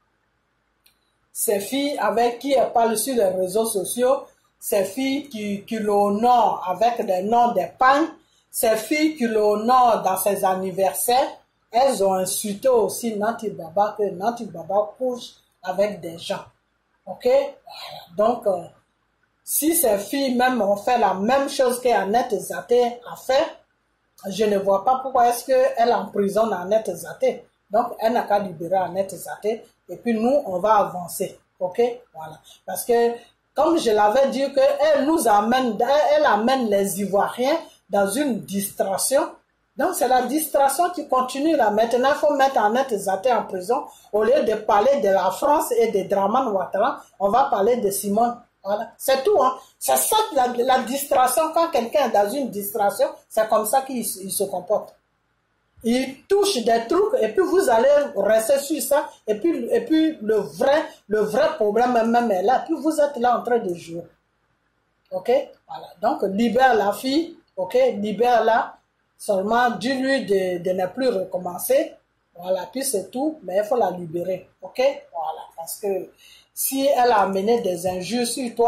ces filles avec qui elle parle sur les réseaux sociaux, ces filles qui, qui l'honorent avec des noms d'épargne, ces filles qui l'honorent dans ses anniversaires, elles ont insulté aussi Nanti Baba, que Nanti Baba couche avec des gens. Ok? Donc, euh, si ces filles même ont fait la même chose qu'Annette Zaté a fait, je ne vois pas pourquoi est-ce qu'elle emprisonne Annette Zaté. Donc, elle n'a qu'à libérer Annette Zaté. Et puis, nous, on va avancer. OK? Voilà. Parce que, comme je l'avais dit, qu'elle nous amène, elle amène les Ivoiriens dans une distraction. Donc, c'est la distraction qui continue là. Maintenant, il faut mettre Annette Zaté en prison. Au lieu de parler de la France et de Draman Ouattara, on va parler de Simone. Voilà. C'est tout, hein. C'est ça, la, la distraction. Quand quelqu'un est dans une distraction, c'est comme ça qu'il il se comporte. Il touche des trucs et puis vous allez rester sur ça et puis, et puis le vrai, le vrai problème même est là. Puis vous êtes là en train de jouer. Ok? Voilà. Donc, libère la fille. Ok? Libère-la. Seulement, dis-lui de, de ne plus recommencer. Voilà. Puis c'est tout. Mais il faut la libérer. Ok? Voilà. Parce que si elle a amené des injures sur toi,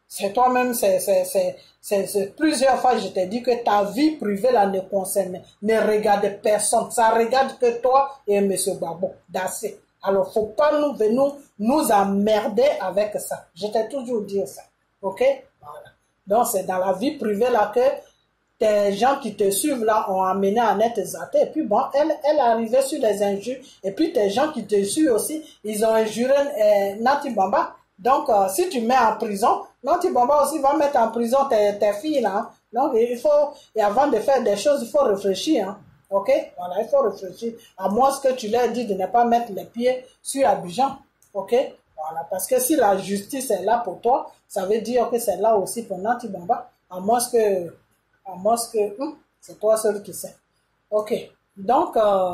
C'est toi-même, c'est, c'est, c'est, c'est, c'est plusieurs fois je t'ai dit que ta vie privée là ne concerne, ne regarde personne. Ça regarde que toi et M. Gbagbo. D'assez. Alors, faut pas nous venir nous emmerder avec ça. Je t'ai toujours dit ça. Ok? Voilà. Donc, c'est dans la vie privée là que tes gens qui te suivent là ont amené Annette Zaté. Et puis bon, elle, elle arrivait sur les injures. Et puis tes gens qui te suivent aussi, ils ont injuré euh, Nati Bamba. Donc, euh, si tu mets en prison, Nati Bamba aussi va mettre en prison tes, tes filles là. Hein. Donc, il faut, et avant de faire des choses, il faut réfléchir. Hein. Ok? Voilà, il faut réfléchir. À moins que tu leur dis de ne pas mettre les pieds sur Abidjan. Ok? Voilà, parce que si la justice est là pour toi, ça veut dire que c'est là aussi pour Nati Bamba. À moins que, à moins que, hum, c'est toi seul qui sais. Ok. Donc, euh,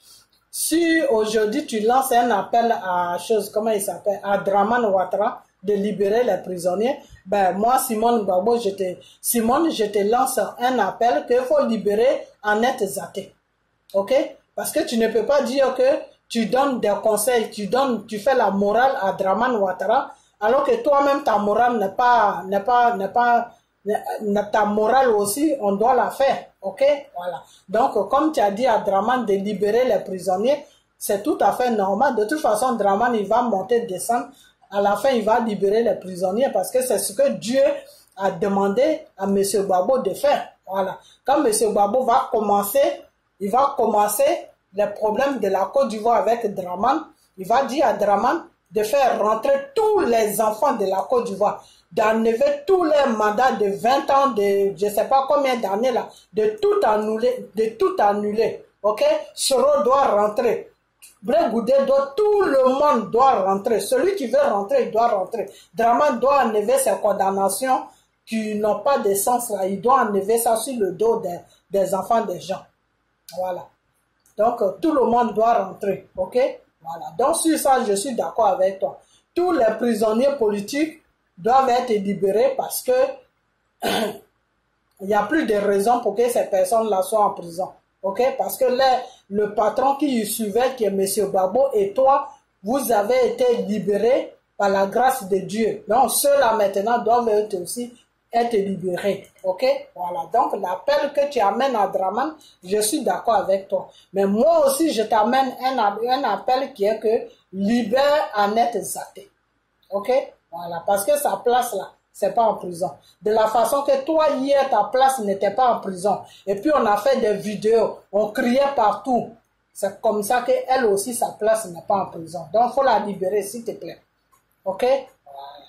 si aujourd'hui tu lances un appel à chose, comment il s'appelle, à Dramane Ouattara de libérer les prisonniers, ben moi Simone Gbagbo, je te, Simone, je te lance un appel qu'il faut libérer Annette Zaté, ok? Parce que tu ne peux pas dire que tu donnes des conseils, tu donnes, tu fais la morale à Dramane Ouattara, alors que toi-même ta morale n'est pas, n'est pas, n'est pas, ta morale aussi, on doit la faire, ok? Voilà. Donc, comme tu as dit à Dramane de libérer les prisonniers, c'est tout à fait normal. De toute façon, Dramane, il va monter, descendre. À la fin, il va libérer les prisonniers parce que c'est ce que Dieu a demandé à M. Gbagbo de faire. Voilà. Quand M. Gbagbo va commencer, il va commencer les problèmes de la Côte d'Ivoire avec Dramane, il va dire à Dramane de faire rentrer tous les enfants de la Côte d'Ivoire, d'enlever tous les mandats de vingt ans, de je ne sais pas combien d'années là, de tout annuler, de tout annuler. Ok? Soro doit rentrer. Blé Goudé doit, tout le monde doit rentrer. Celui qui veut rentrer, il doit rentrer. Dramane doit enlever ses condamnations qui n'ont pas de sens là. Il doit enlever ça sur le dos des, des enfants des gens. Voilà. Donc, euh, tout le monde doit rentrer. Ok? Voilà. Donc, sur ça, je suis d'accord avec toi. Tous les prisonniers politiques doivent être libérés parce que il n'y a plus de raison pour que ces personnes-là soient en prison. Ok? Parce que les, le patron qui y suivait, qui est M. Gbagbo, et toi, vous avez été libérés par la grâce de Dieu. Donc, ceux-là maintenant doivent être aussi être libérés. Ok? Voilà. Donc, l'appel que tu amènes à Dramane, je suis d'accord avec toi. Mais moi aussi, je t'amène un, un appel qui est que libère Annette Zaté. Ok? Voilà. Parce que sa place là, c'est pas en prison. De la façon que toi, hier, ta place n'était pas en prison. Et puis, on a fait des vidéos. On criait partout. C'est comme ça qu'elle aussi, sa place n'est pas en prison. Donc, il faut la libérer, s'il te plaît. OK? Voilà.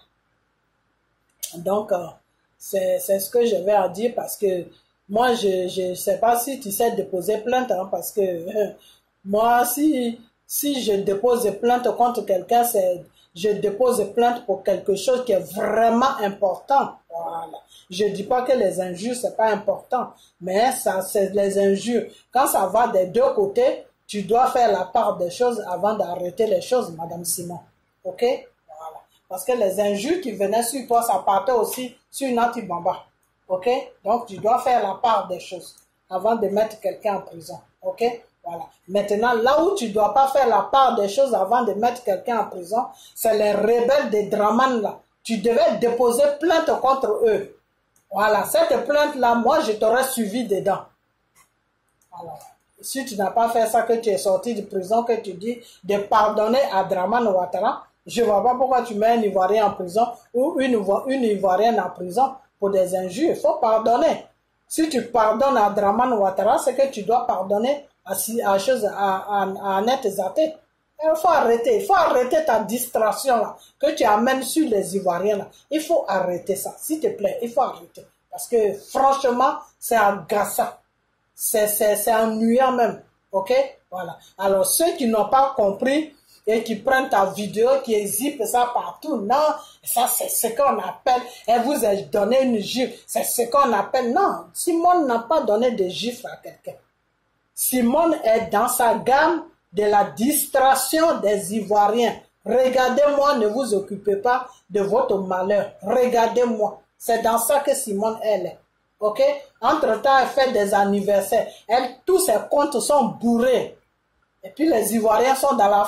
Donc, euh, c'est ce que je vais à dire parce que moi, je ne sais pas si tu sais déposer plainte. Hein, parce que euh, moi, si, si je dépose plainte contre quelqu'un, c'est... je dépose plainte pour quelque chose qui est vraiment important. Voilà. Je dis pas que les injures, c'est pas important, mais ça, c'est les injures. Quand ça va des deux côtés, tu dois faire la part des choses avant d'arrêter les choses, Madame Simon. OK? Voilà. Parce que les injures qui venaient sur toi, ça partait aussi sur Nati Bamba. OK? Donc, tu dois faire la part des choses avant de mettre quelqu'un en prison. OK? Voilà. Maintenant, là où tu ne dois pas faire la part des choses avant de mettre quelqu'un en prison, c'est les rebelles de Dramane là. Tu devais déposer plainte contre eux. Voilà. Cette plainte-là, moi, je t'aurais suivi dedans. Voilà. Si tu n'as pas fait ça, que tu es sorti de prison, que tu dis de pardonner à Dramane Ouattara, je ne vois pas pourquoi tu mets un Ivoirien en prison ou une, une Ivoirienne en prison pour des injures. Il faut pardonner. Si tu pardonnes à Dramane Ouattara, c'est que tu dois pardonner à, à, chose, à, à, à Annette Zaté. Il faut arrêter. Il faut arrêter ta distraction là, que tu amènes sur les Ivoiriens là. Il faut arrêter ça. S'il te plaît, il faut arrêter. Parce que franchement, c'est agaçant. C'est ennuyant même. OK? Voilà. Alors, ceux qui n'ont pas compris et qui prennent ta vidéo, qui exhibent ça partout, non, ça c'est ce qu'on appelle, elle vous a donné une gifle, c'est ce qu'on appelle, non, Simone n'a pas donné de gifle à quelqu'un. Simone est dans sa gamme de la distraction des Ivoiriens. Regardez-moi, ne vous occupez pas de votre malheur. Regardez-moi. C'est dans ça que Simone, elle est. OK? Entre-temps, elle fait des anniversaires. Elle, tous ses comptes sont bourrés. Et puis les Ivoiriens sont dans la faim.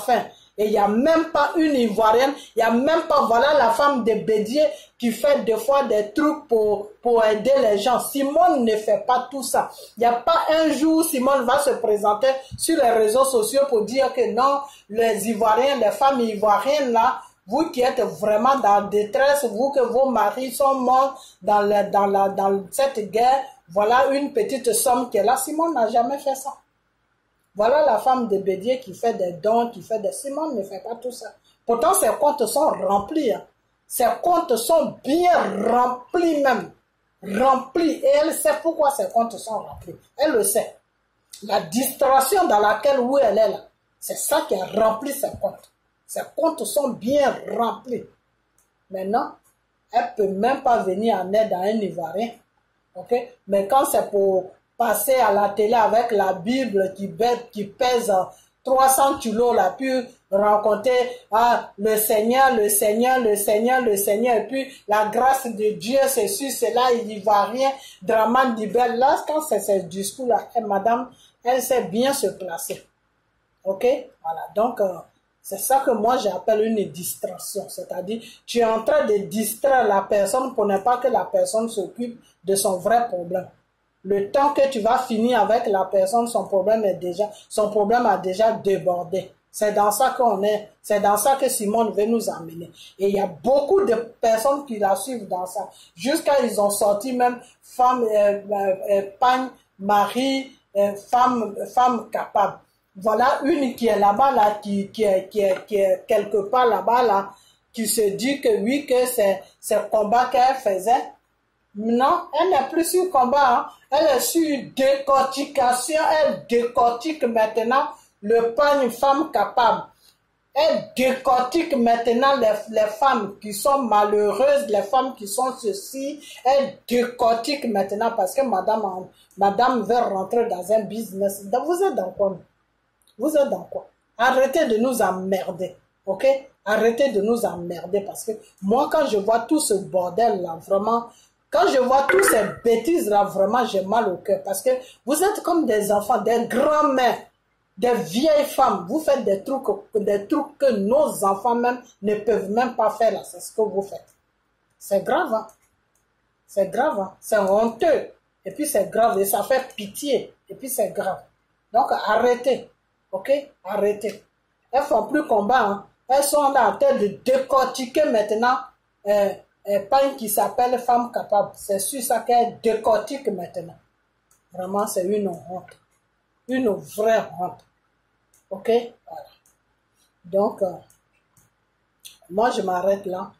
Et il n'y a même pas une Ivoirienne, il n'y a même pas, voilà la femme de Bédier qui fait des fois des trucs pour, pour aider les gens. Simone ne fait pas tout ça. Il n'y a pas un jour Simone va se présenter sur les réseaux sociaux pour dire que non, les Ivoiriens, les femmes ivoiriennes là, vous qui êtes vraiment dans la détresse, vous que vos maris sont morts dans, le, dans, la, dans cette guerre, voilà une petite somme qui est là. Simone n'a jamais fait ça. Voilà la femme de Bédier qui fait des dons, qui fait des... Simone ne fait pas tout ça. Pourtant, ses comptes sont remplis. Hein. Ses comptes sont bien remplis même. Remplis. Et elle sait pourquoi ses comptes sont remplis. Elle le sait. La distraction dans laquelle où elle est là, c'est ça qui a rempli ses comptes. Ses comptes sont bien remplis. Maintenant, elle ne peut même pas venir en aide à un Ivoirien. Ok? Mais quand c'est pour... passer à la télé avec la Bible qui, qui pèse trois cents kilos, là, puis rencontrer ah, le Seigneur, le Seigneur, le Seigneur, le Seigneur, et puis la grâce de Dieu, c'est sûr, c'est là, il n'y va rien, Draman Dibel. Là, quand c'est ce discours-là, eh, madame, elle sait bien se placer. Ok? Voilà, donc, euh, c'est ça que moi j'appelle une distraction, c'est-à-dire, tu es en train de distraire la personne pour ne pas que la personne s'occupe de son vrai problème. Le temps que tu vas finir avec la personne, son problème est déjà, son problème a déjà débordé. C'est dans ça qu'on est, c'est dans ça que Simone veut nous amener. Et il y a beaucoup de personnes qui la suivent dans ça. Jusqu'à ils ont sorti même femme, euh, euh, pagne, mari, euh, femme, femme capable. Voilà une qui est là-bas, là, qui, qui est, qui est, qui est quelque part là-bas, là, qui se dit que oui, que c'est, c'est le combat qu'elle faisait. Non, elle n'est plus sur combat, hein. Elle est sur décortication, elle décortique maintenant le pagne femme capable. Elle décortique maintenant les, les femmes qui sont malheureuses, les femmes qui sont ceci, elle décortique maintenant parce que madame, madame veut rentrer dans un business. Vous êtes dans quoi? Vous êtes dans quoi? Arrêtez de nous emmerder, ok? Arrêtez de nous emmerder parce que moi quand je vois tout ce bordel là, vraiment... Quand je vois toutes ces bêtises-là, vraiment, j'ai mal au cœur. Parce que vous êtes comme des enfants, des grands-mères, des vieilles femmes. Vous faites des trucs, des trucs que nos enfants même ne peuvent même pas faire. Là. C'est ce que vous faites. C'est grave. Hein? C'est grave. Hein? C'est honteux. Et puis c'est grave. Et ça fait pitié. Et puis c'est grave. Donc arrêtez. OK? Arrêtez. Elles font plus combat. Hein? Elles sont là en train de décortiquer maintenant... Euh, pas une qui s'appelle femme capable. C'est sur ça qu'elle décortique maintenant. Vraiment, c'est une honte. Une vraie honte. Ok? Voilà. Donc, euh, moi, je m'arrête là.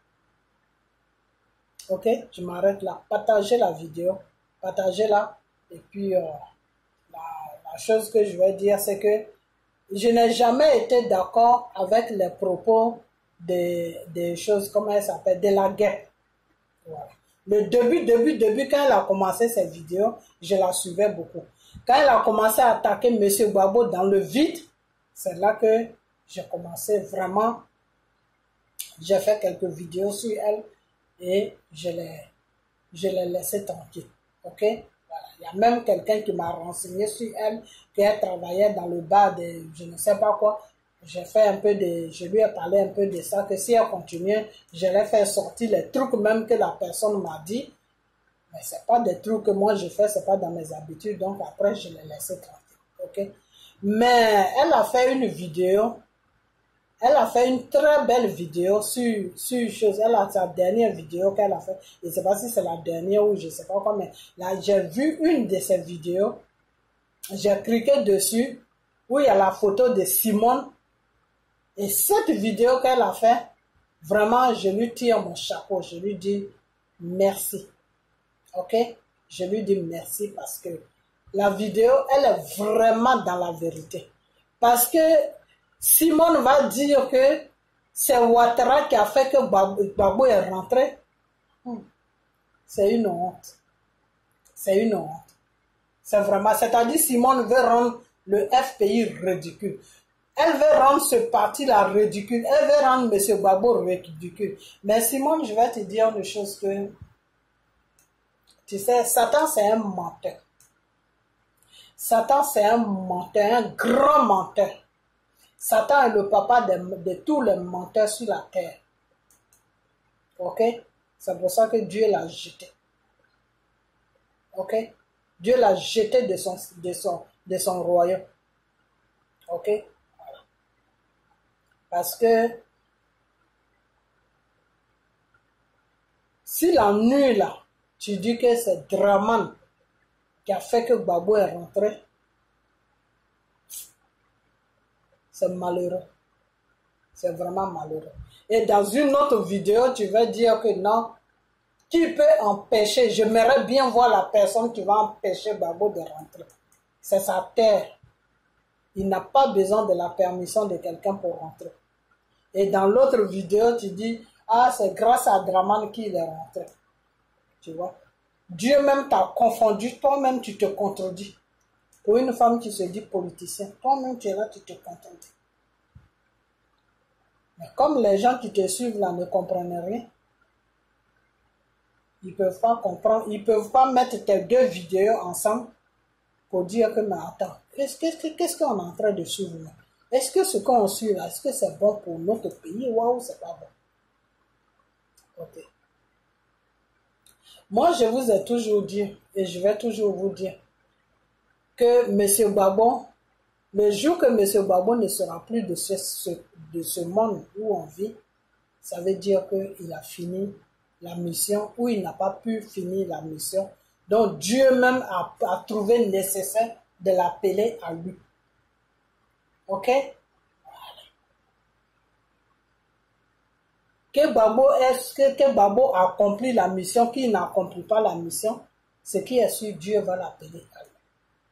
Ok? Je m'arrête là. Partagez la vidéo. Partagez-la. Et puis, euh, la, la chose que je vais dire, c'est que je n'ai jamais été d'accord avec les propos des, des choses, comment elle s'appelle, de la guerre. Voilà. Le début, début, début, quand elle a commencé cette vidéo, je la suivais beaucoup. Quand elle a commencé à attaquer M. Gbagbo dans le vide, c'est là que j'ai commencé vraiment, j'ai fait quelques vidéos sur elle et je l'ai je l'ai laissé tranquille. Ok? Voilà. Il y a même quelqu'un qui m'a renseigné sur elle, qu'elle travaillait dans le bar de je ne sais pas quoi. J'ai fait un peu de, je lui ai parlé un peu de ça, que si elle continuait, je l'ai fait sortir les trucs même que la personne m'a dit. Mais c'est pas des trucs que moi je fais, c'est pas dans mes habitudes, donc après je l'ai laissé tranquille. Ok? Mais elle a fait une vidéo, elle a fait une très belle vidéo sur, sur une chose, elle a sa dernière vidéo qu'elle a fait, je ne sais pas si c'est la dernière ou je ne sais pas quoi, mais là j'ai vu une de ces vidéos, j'ai cliqué dessus, où il y a la photo de Simone. Et cette vidéo qu'elle a fait, vraiment, je lui tire mon chapeau. Je lui dis merci. Ok? Je lui dis merci parce que la vidéo, elle est vraiment dans la vérité. Parce que Simone va dire que c'est Ouattara qui a fait que Gbagbo est rentré. C'est une honte. C'est une honte. C'est vraiment, c'est-à-dire Simone veut rendre le F P I ridicule. Elle veut rendre ce parti-là ridicule. Elle veut rendre M. Gbagbo ridicule. Mais Simone, je vais te dire une chose que... Tu sais, Satan, c'est un menteur. Satan, c'est un menteur, un grand menteur. Satan est le papa de, de tous les menteurs sur la terre. Ok? C'est pour ça que Dieu l'a jeté. Ok? Dieu l'a jeté de son, de son, de son royaume. Ok? Voilà. Parce que si la nuit là, tu dis que c'est Draman qui a fait que Gbagbo est rentré, c'est malheureux. C'est vraiment malheureux. Et dans une autre vidéo, tu vas dire que non, qui peut empêcher, j'aimerais bien voir la personne qui va empêcher Gbagbo de rentrer. C'est sa terre. Il n'a pas besoin de la permission de quelqu'un pour rentrer. Et dans l'autre vidéo, tu dis, ah, c'est grâce à Draman qu'il est rentré. Tu vois? Dieu même t'a confondu, toi-même tu te contredis. Pour une femme qui se dit politicien, toi-même tu es là, tu te contredis. Mais comme les gens qui te suivent là ne comprennent rien, ils ne peuvent pas comprendre, ils ne peuvent pas mettre tes deux vidéos ensemble pour dire que, mais attends, qu'est-ce qu'est-ce qu'est-ce qu'on est en train de suivre là? Est-ce que ce qu'on suit là, est-ce que c'est bon pour notre pays? Waouh, c'est pas bon. Ok. Moi, je vous ai toujours dit, et je vais toujours vous dire, que M. Gbagbo, le jour que M. Gbagbo ne sera plus de ce, ce, de ce monde où on vit, ça veut dire qu'il a fini la mission, ou il n'a pas pu finir la mission. Donc Dieu même a, a trouvé nécessaire de l'appeler à lui. Ok? Voilà. Que Gbagbo, est-ce que, que Gbagbo accomplit la mission, qu'il n'accomplit pas la mission, ce qui est sûr, Dieu va l'appeler à lui.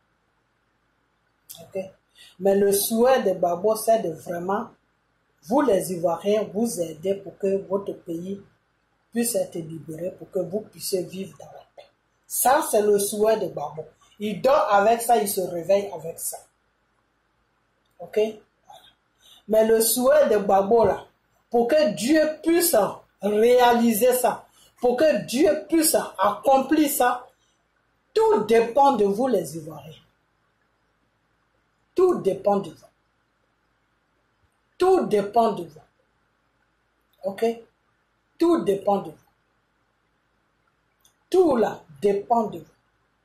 Ok? Mais le souhait de Gbagbo, c'est de vraiment, vous les Ivoiriens, vous aider pour que votre pays puisse être libéré, pour que vous puissiez vivre dans la paix. Ça, c'est le souhait de Gbagbo. Il dort avec ça, il se réveille avec ça. Ok? Voilà. Mais le souhait de Gbagbo, là, pour que Dieu puisse réaliser ça, pour que Dieu puisse accomplir ça, tout dépend de vous, les Ivoiriens. Tout dépend de vous. Tout dépend de vous. Ok? Tout dépend de vous. Tout là dépend de vous.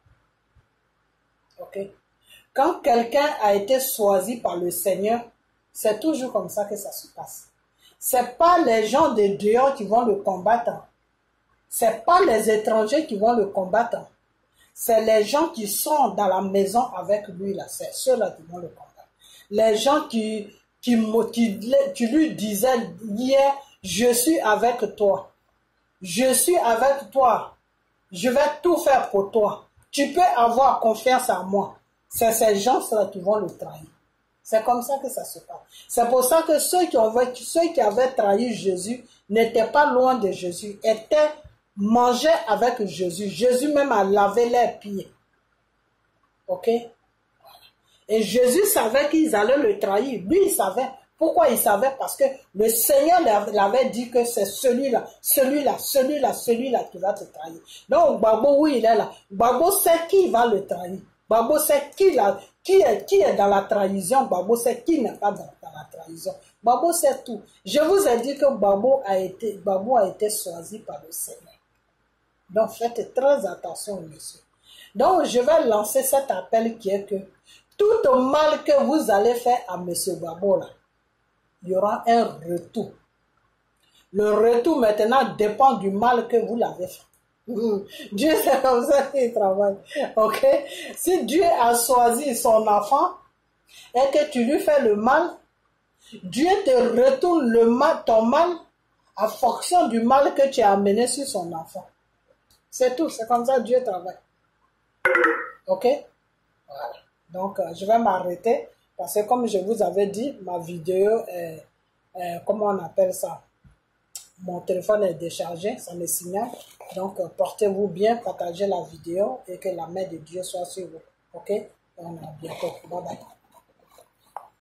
Ok? Quand quelqu'un a été choisi par le Seigneur, c'est toujours comme ça que ça se passe. C'est pas les gens de dehors qui vont le combattre. C'est pas les étrangers qui vont le combattre. C'est les gens qui sont dans la maison avec lui là. C'est ceux-là qui vont le combattre. Les gens qui, qui, qui, qui lui disaient hier, je suis avec toi. Je suis avec toi. Je vais tout faire pour toi. Tu peux avoir confiance en moi. C'est ces gens-là qui vont le trahir. C'est comme ça que ça se passe. C'est pour ça que ceux qui, avaient, ceux qui avaient trahi Jésus n'étaient pas loin de Jésus, étaient mangés avec Jésus. Jésus même a lavé leurs pieds. Ok? Et Jésus savait qu'ils allaient le trahir. Lui, il savait. Pourquoi il savait? Parce que le Seigneur l'avait dit que c'est celui-là, celui-là, celui-là, celui-là qui va te trahir. Donc, Gbagbo, oui, il est là. Gbagbo sait qui va le trahir. Gbagbo sait qui, la, qui, est, qui est dans la trahison. Gbagbo sait qui n'est pas dans, dans la trahison. Gbagbo sait tout. Je vous ai dit que Gbagbo a été, Gbagbo a été choisi par le Seigneur. Donc, faites très attention, monsieur. Donc, je vais lancer cet appel qui est que tout le mal que vous allez faire à M. Gbagbo, là, il y aura un retour. Le retour maintenant dépend du mal que vous l'avez fait. Dieu, c'est comme ça qu'il travaille. Ok? Si Dieu a choisi son enfant et que tu lui fais le mal, Dieu te retourne le mal, ton mal en fonction du mal que tu as amené sur son enfant. C'est tout. C'est comme ça que Dieu travaille. Ok? Voilà. Donc, euh, je vais m'arrêter parce que comme je vous avais dit, ma vidéo est, est, comment on appelle ça? Mon téléphone est déchargé, ça me signale. Donc, euh, portez-vous bien, partagez la vidéo et que la main de Dieu soit sur vous. Ok? On a bientôt. Bye bye.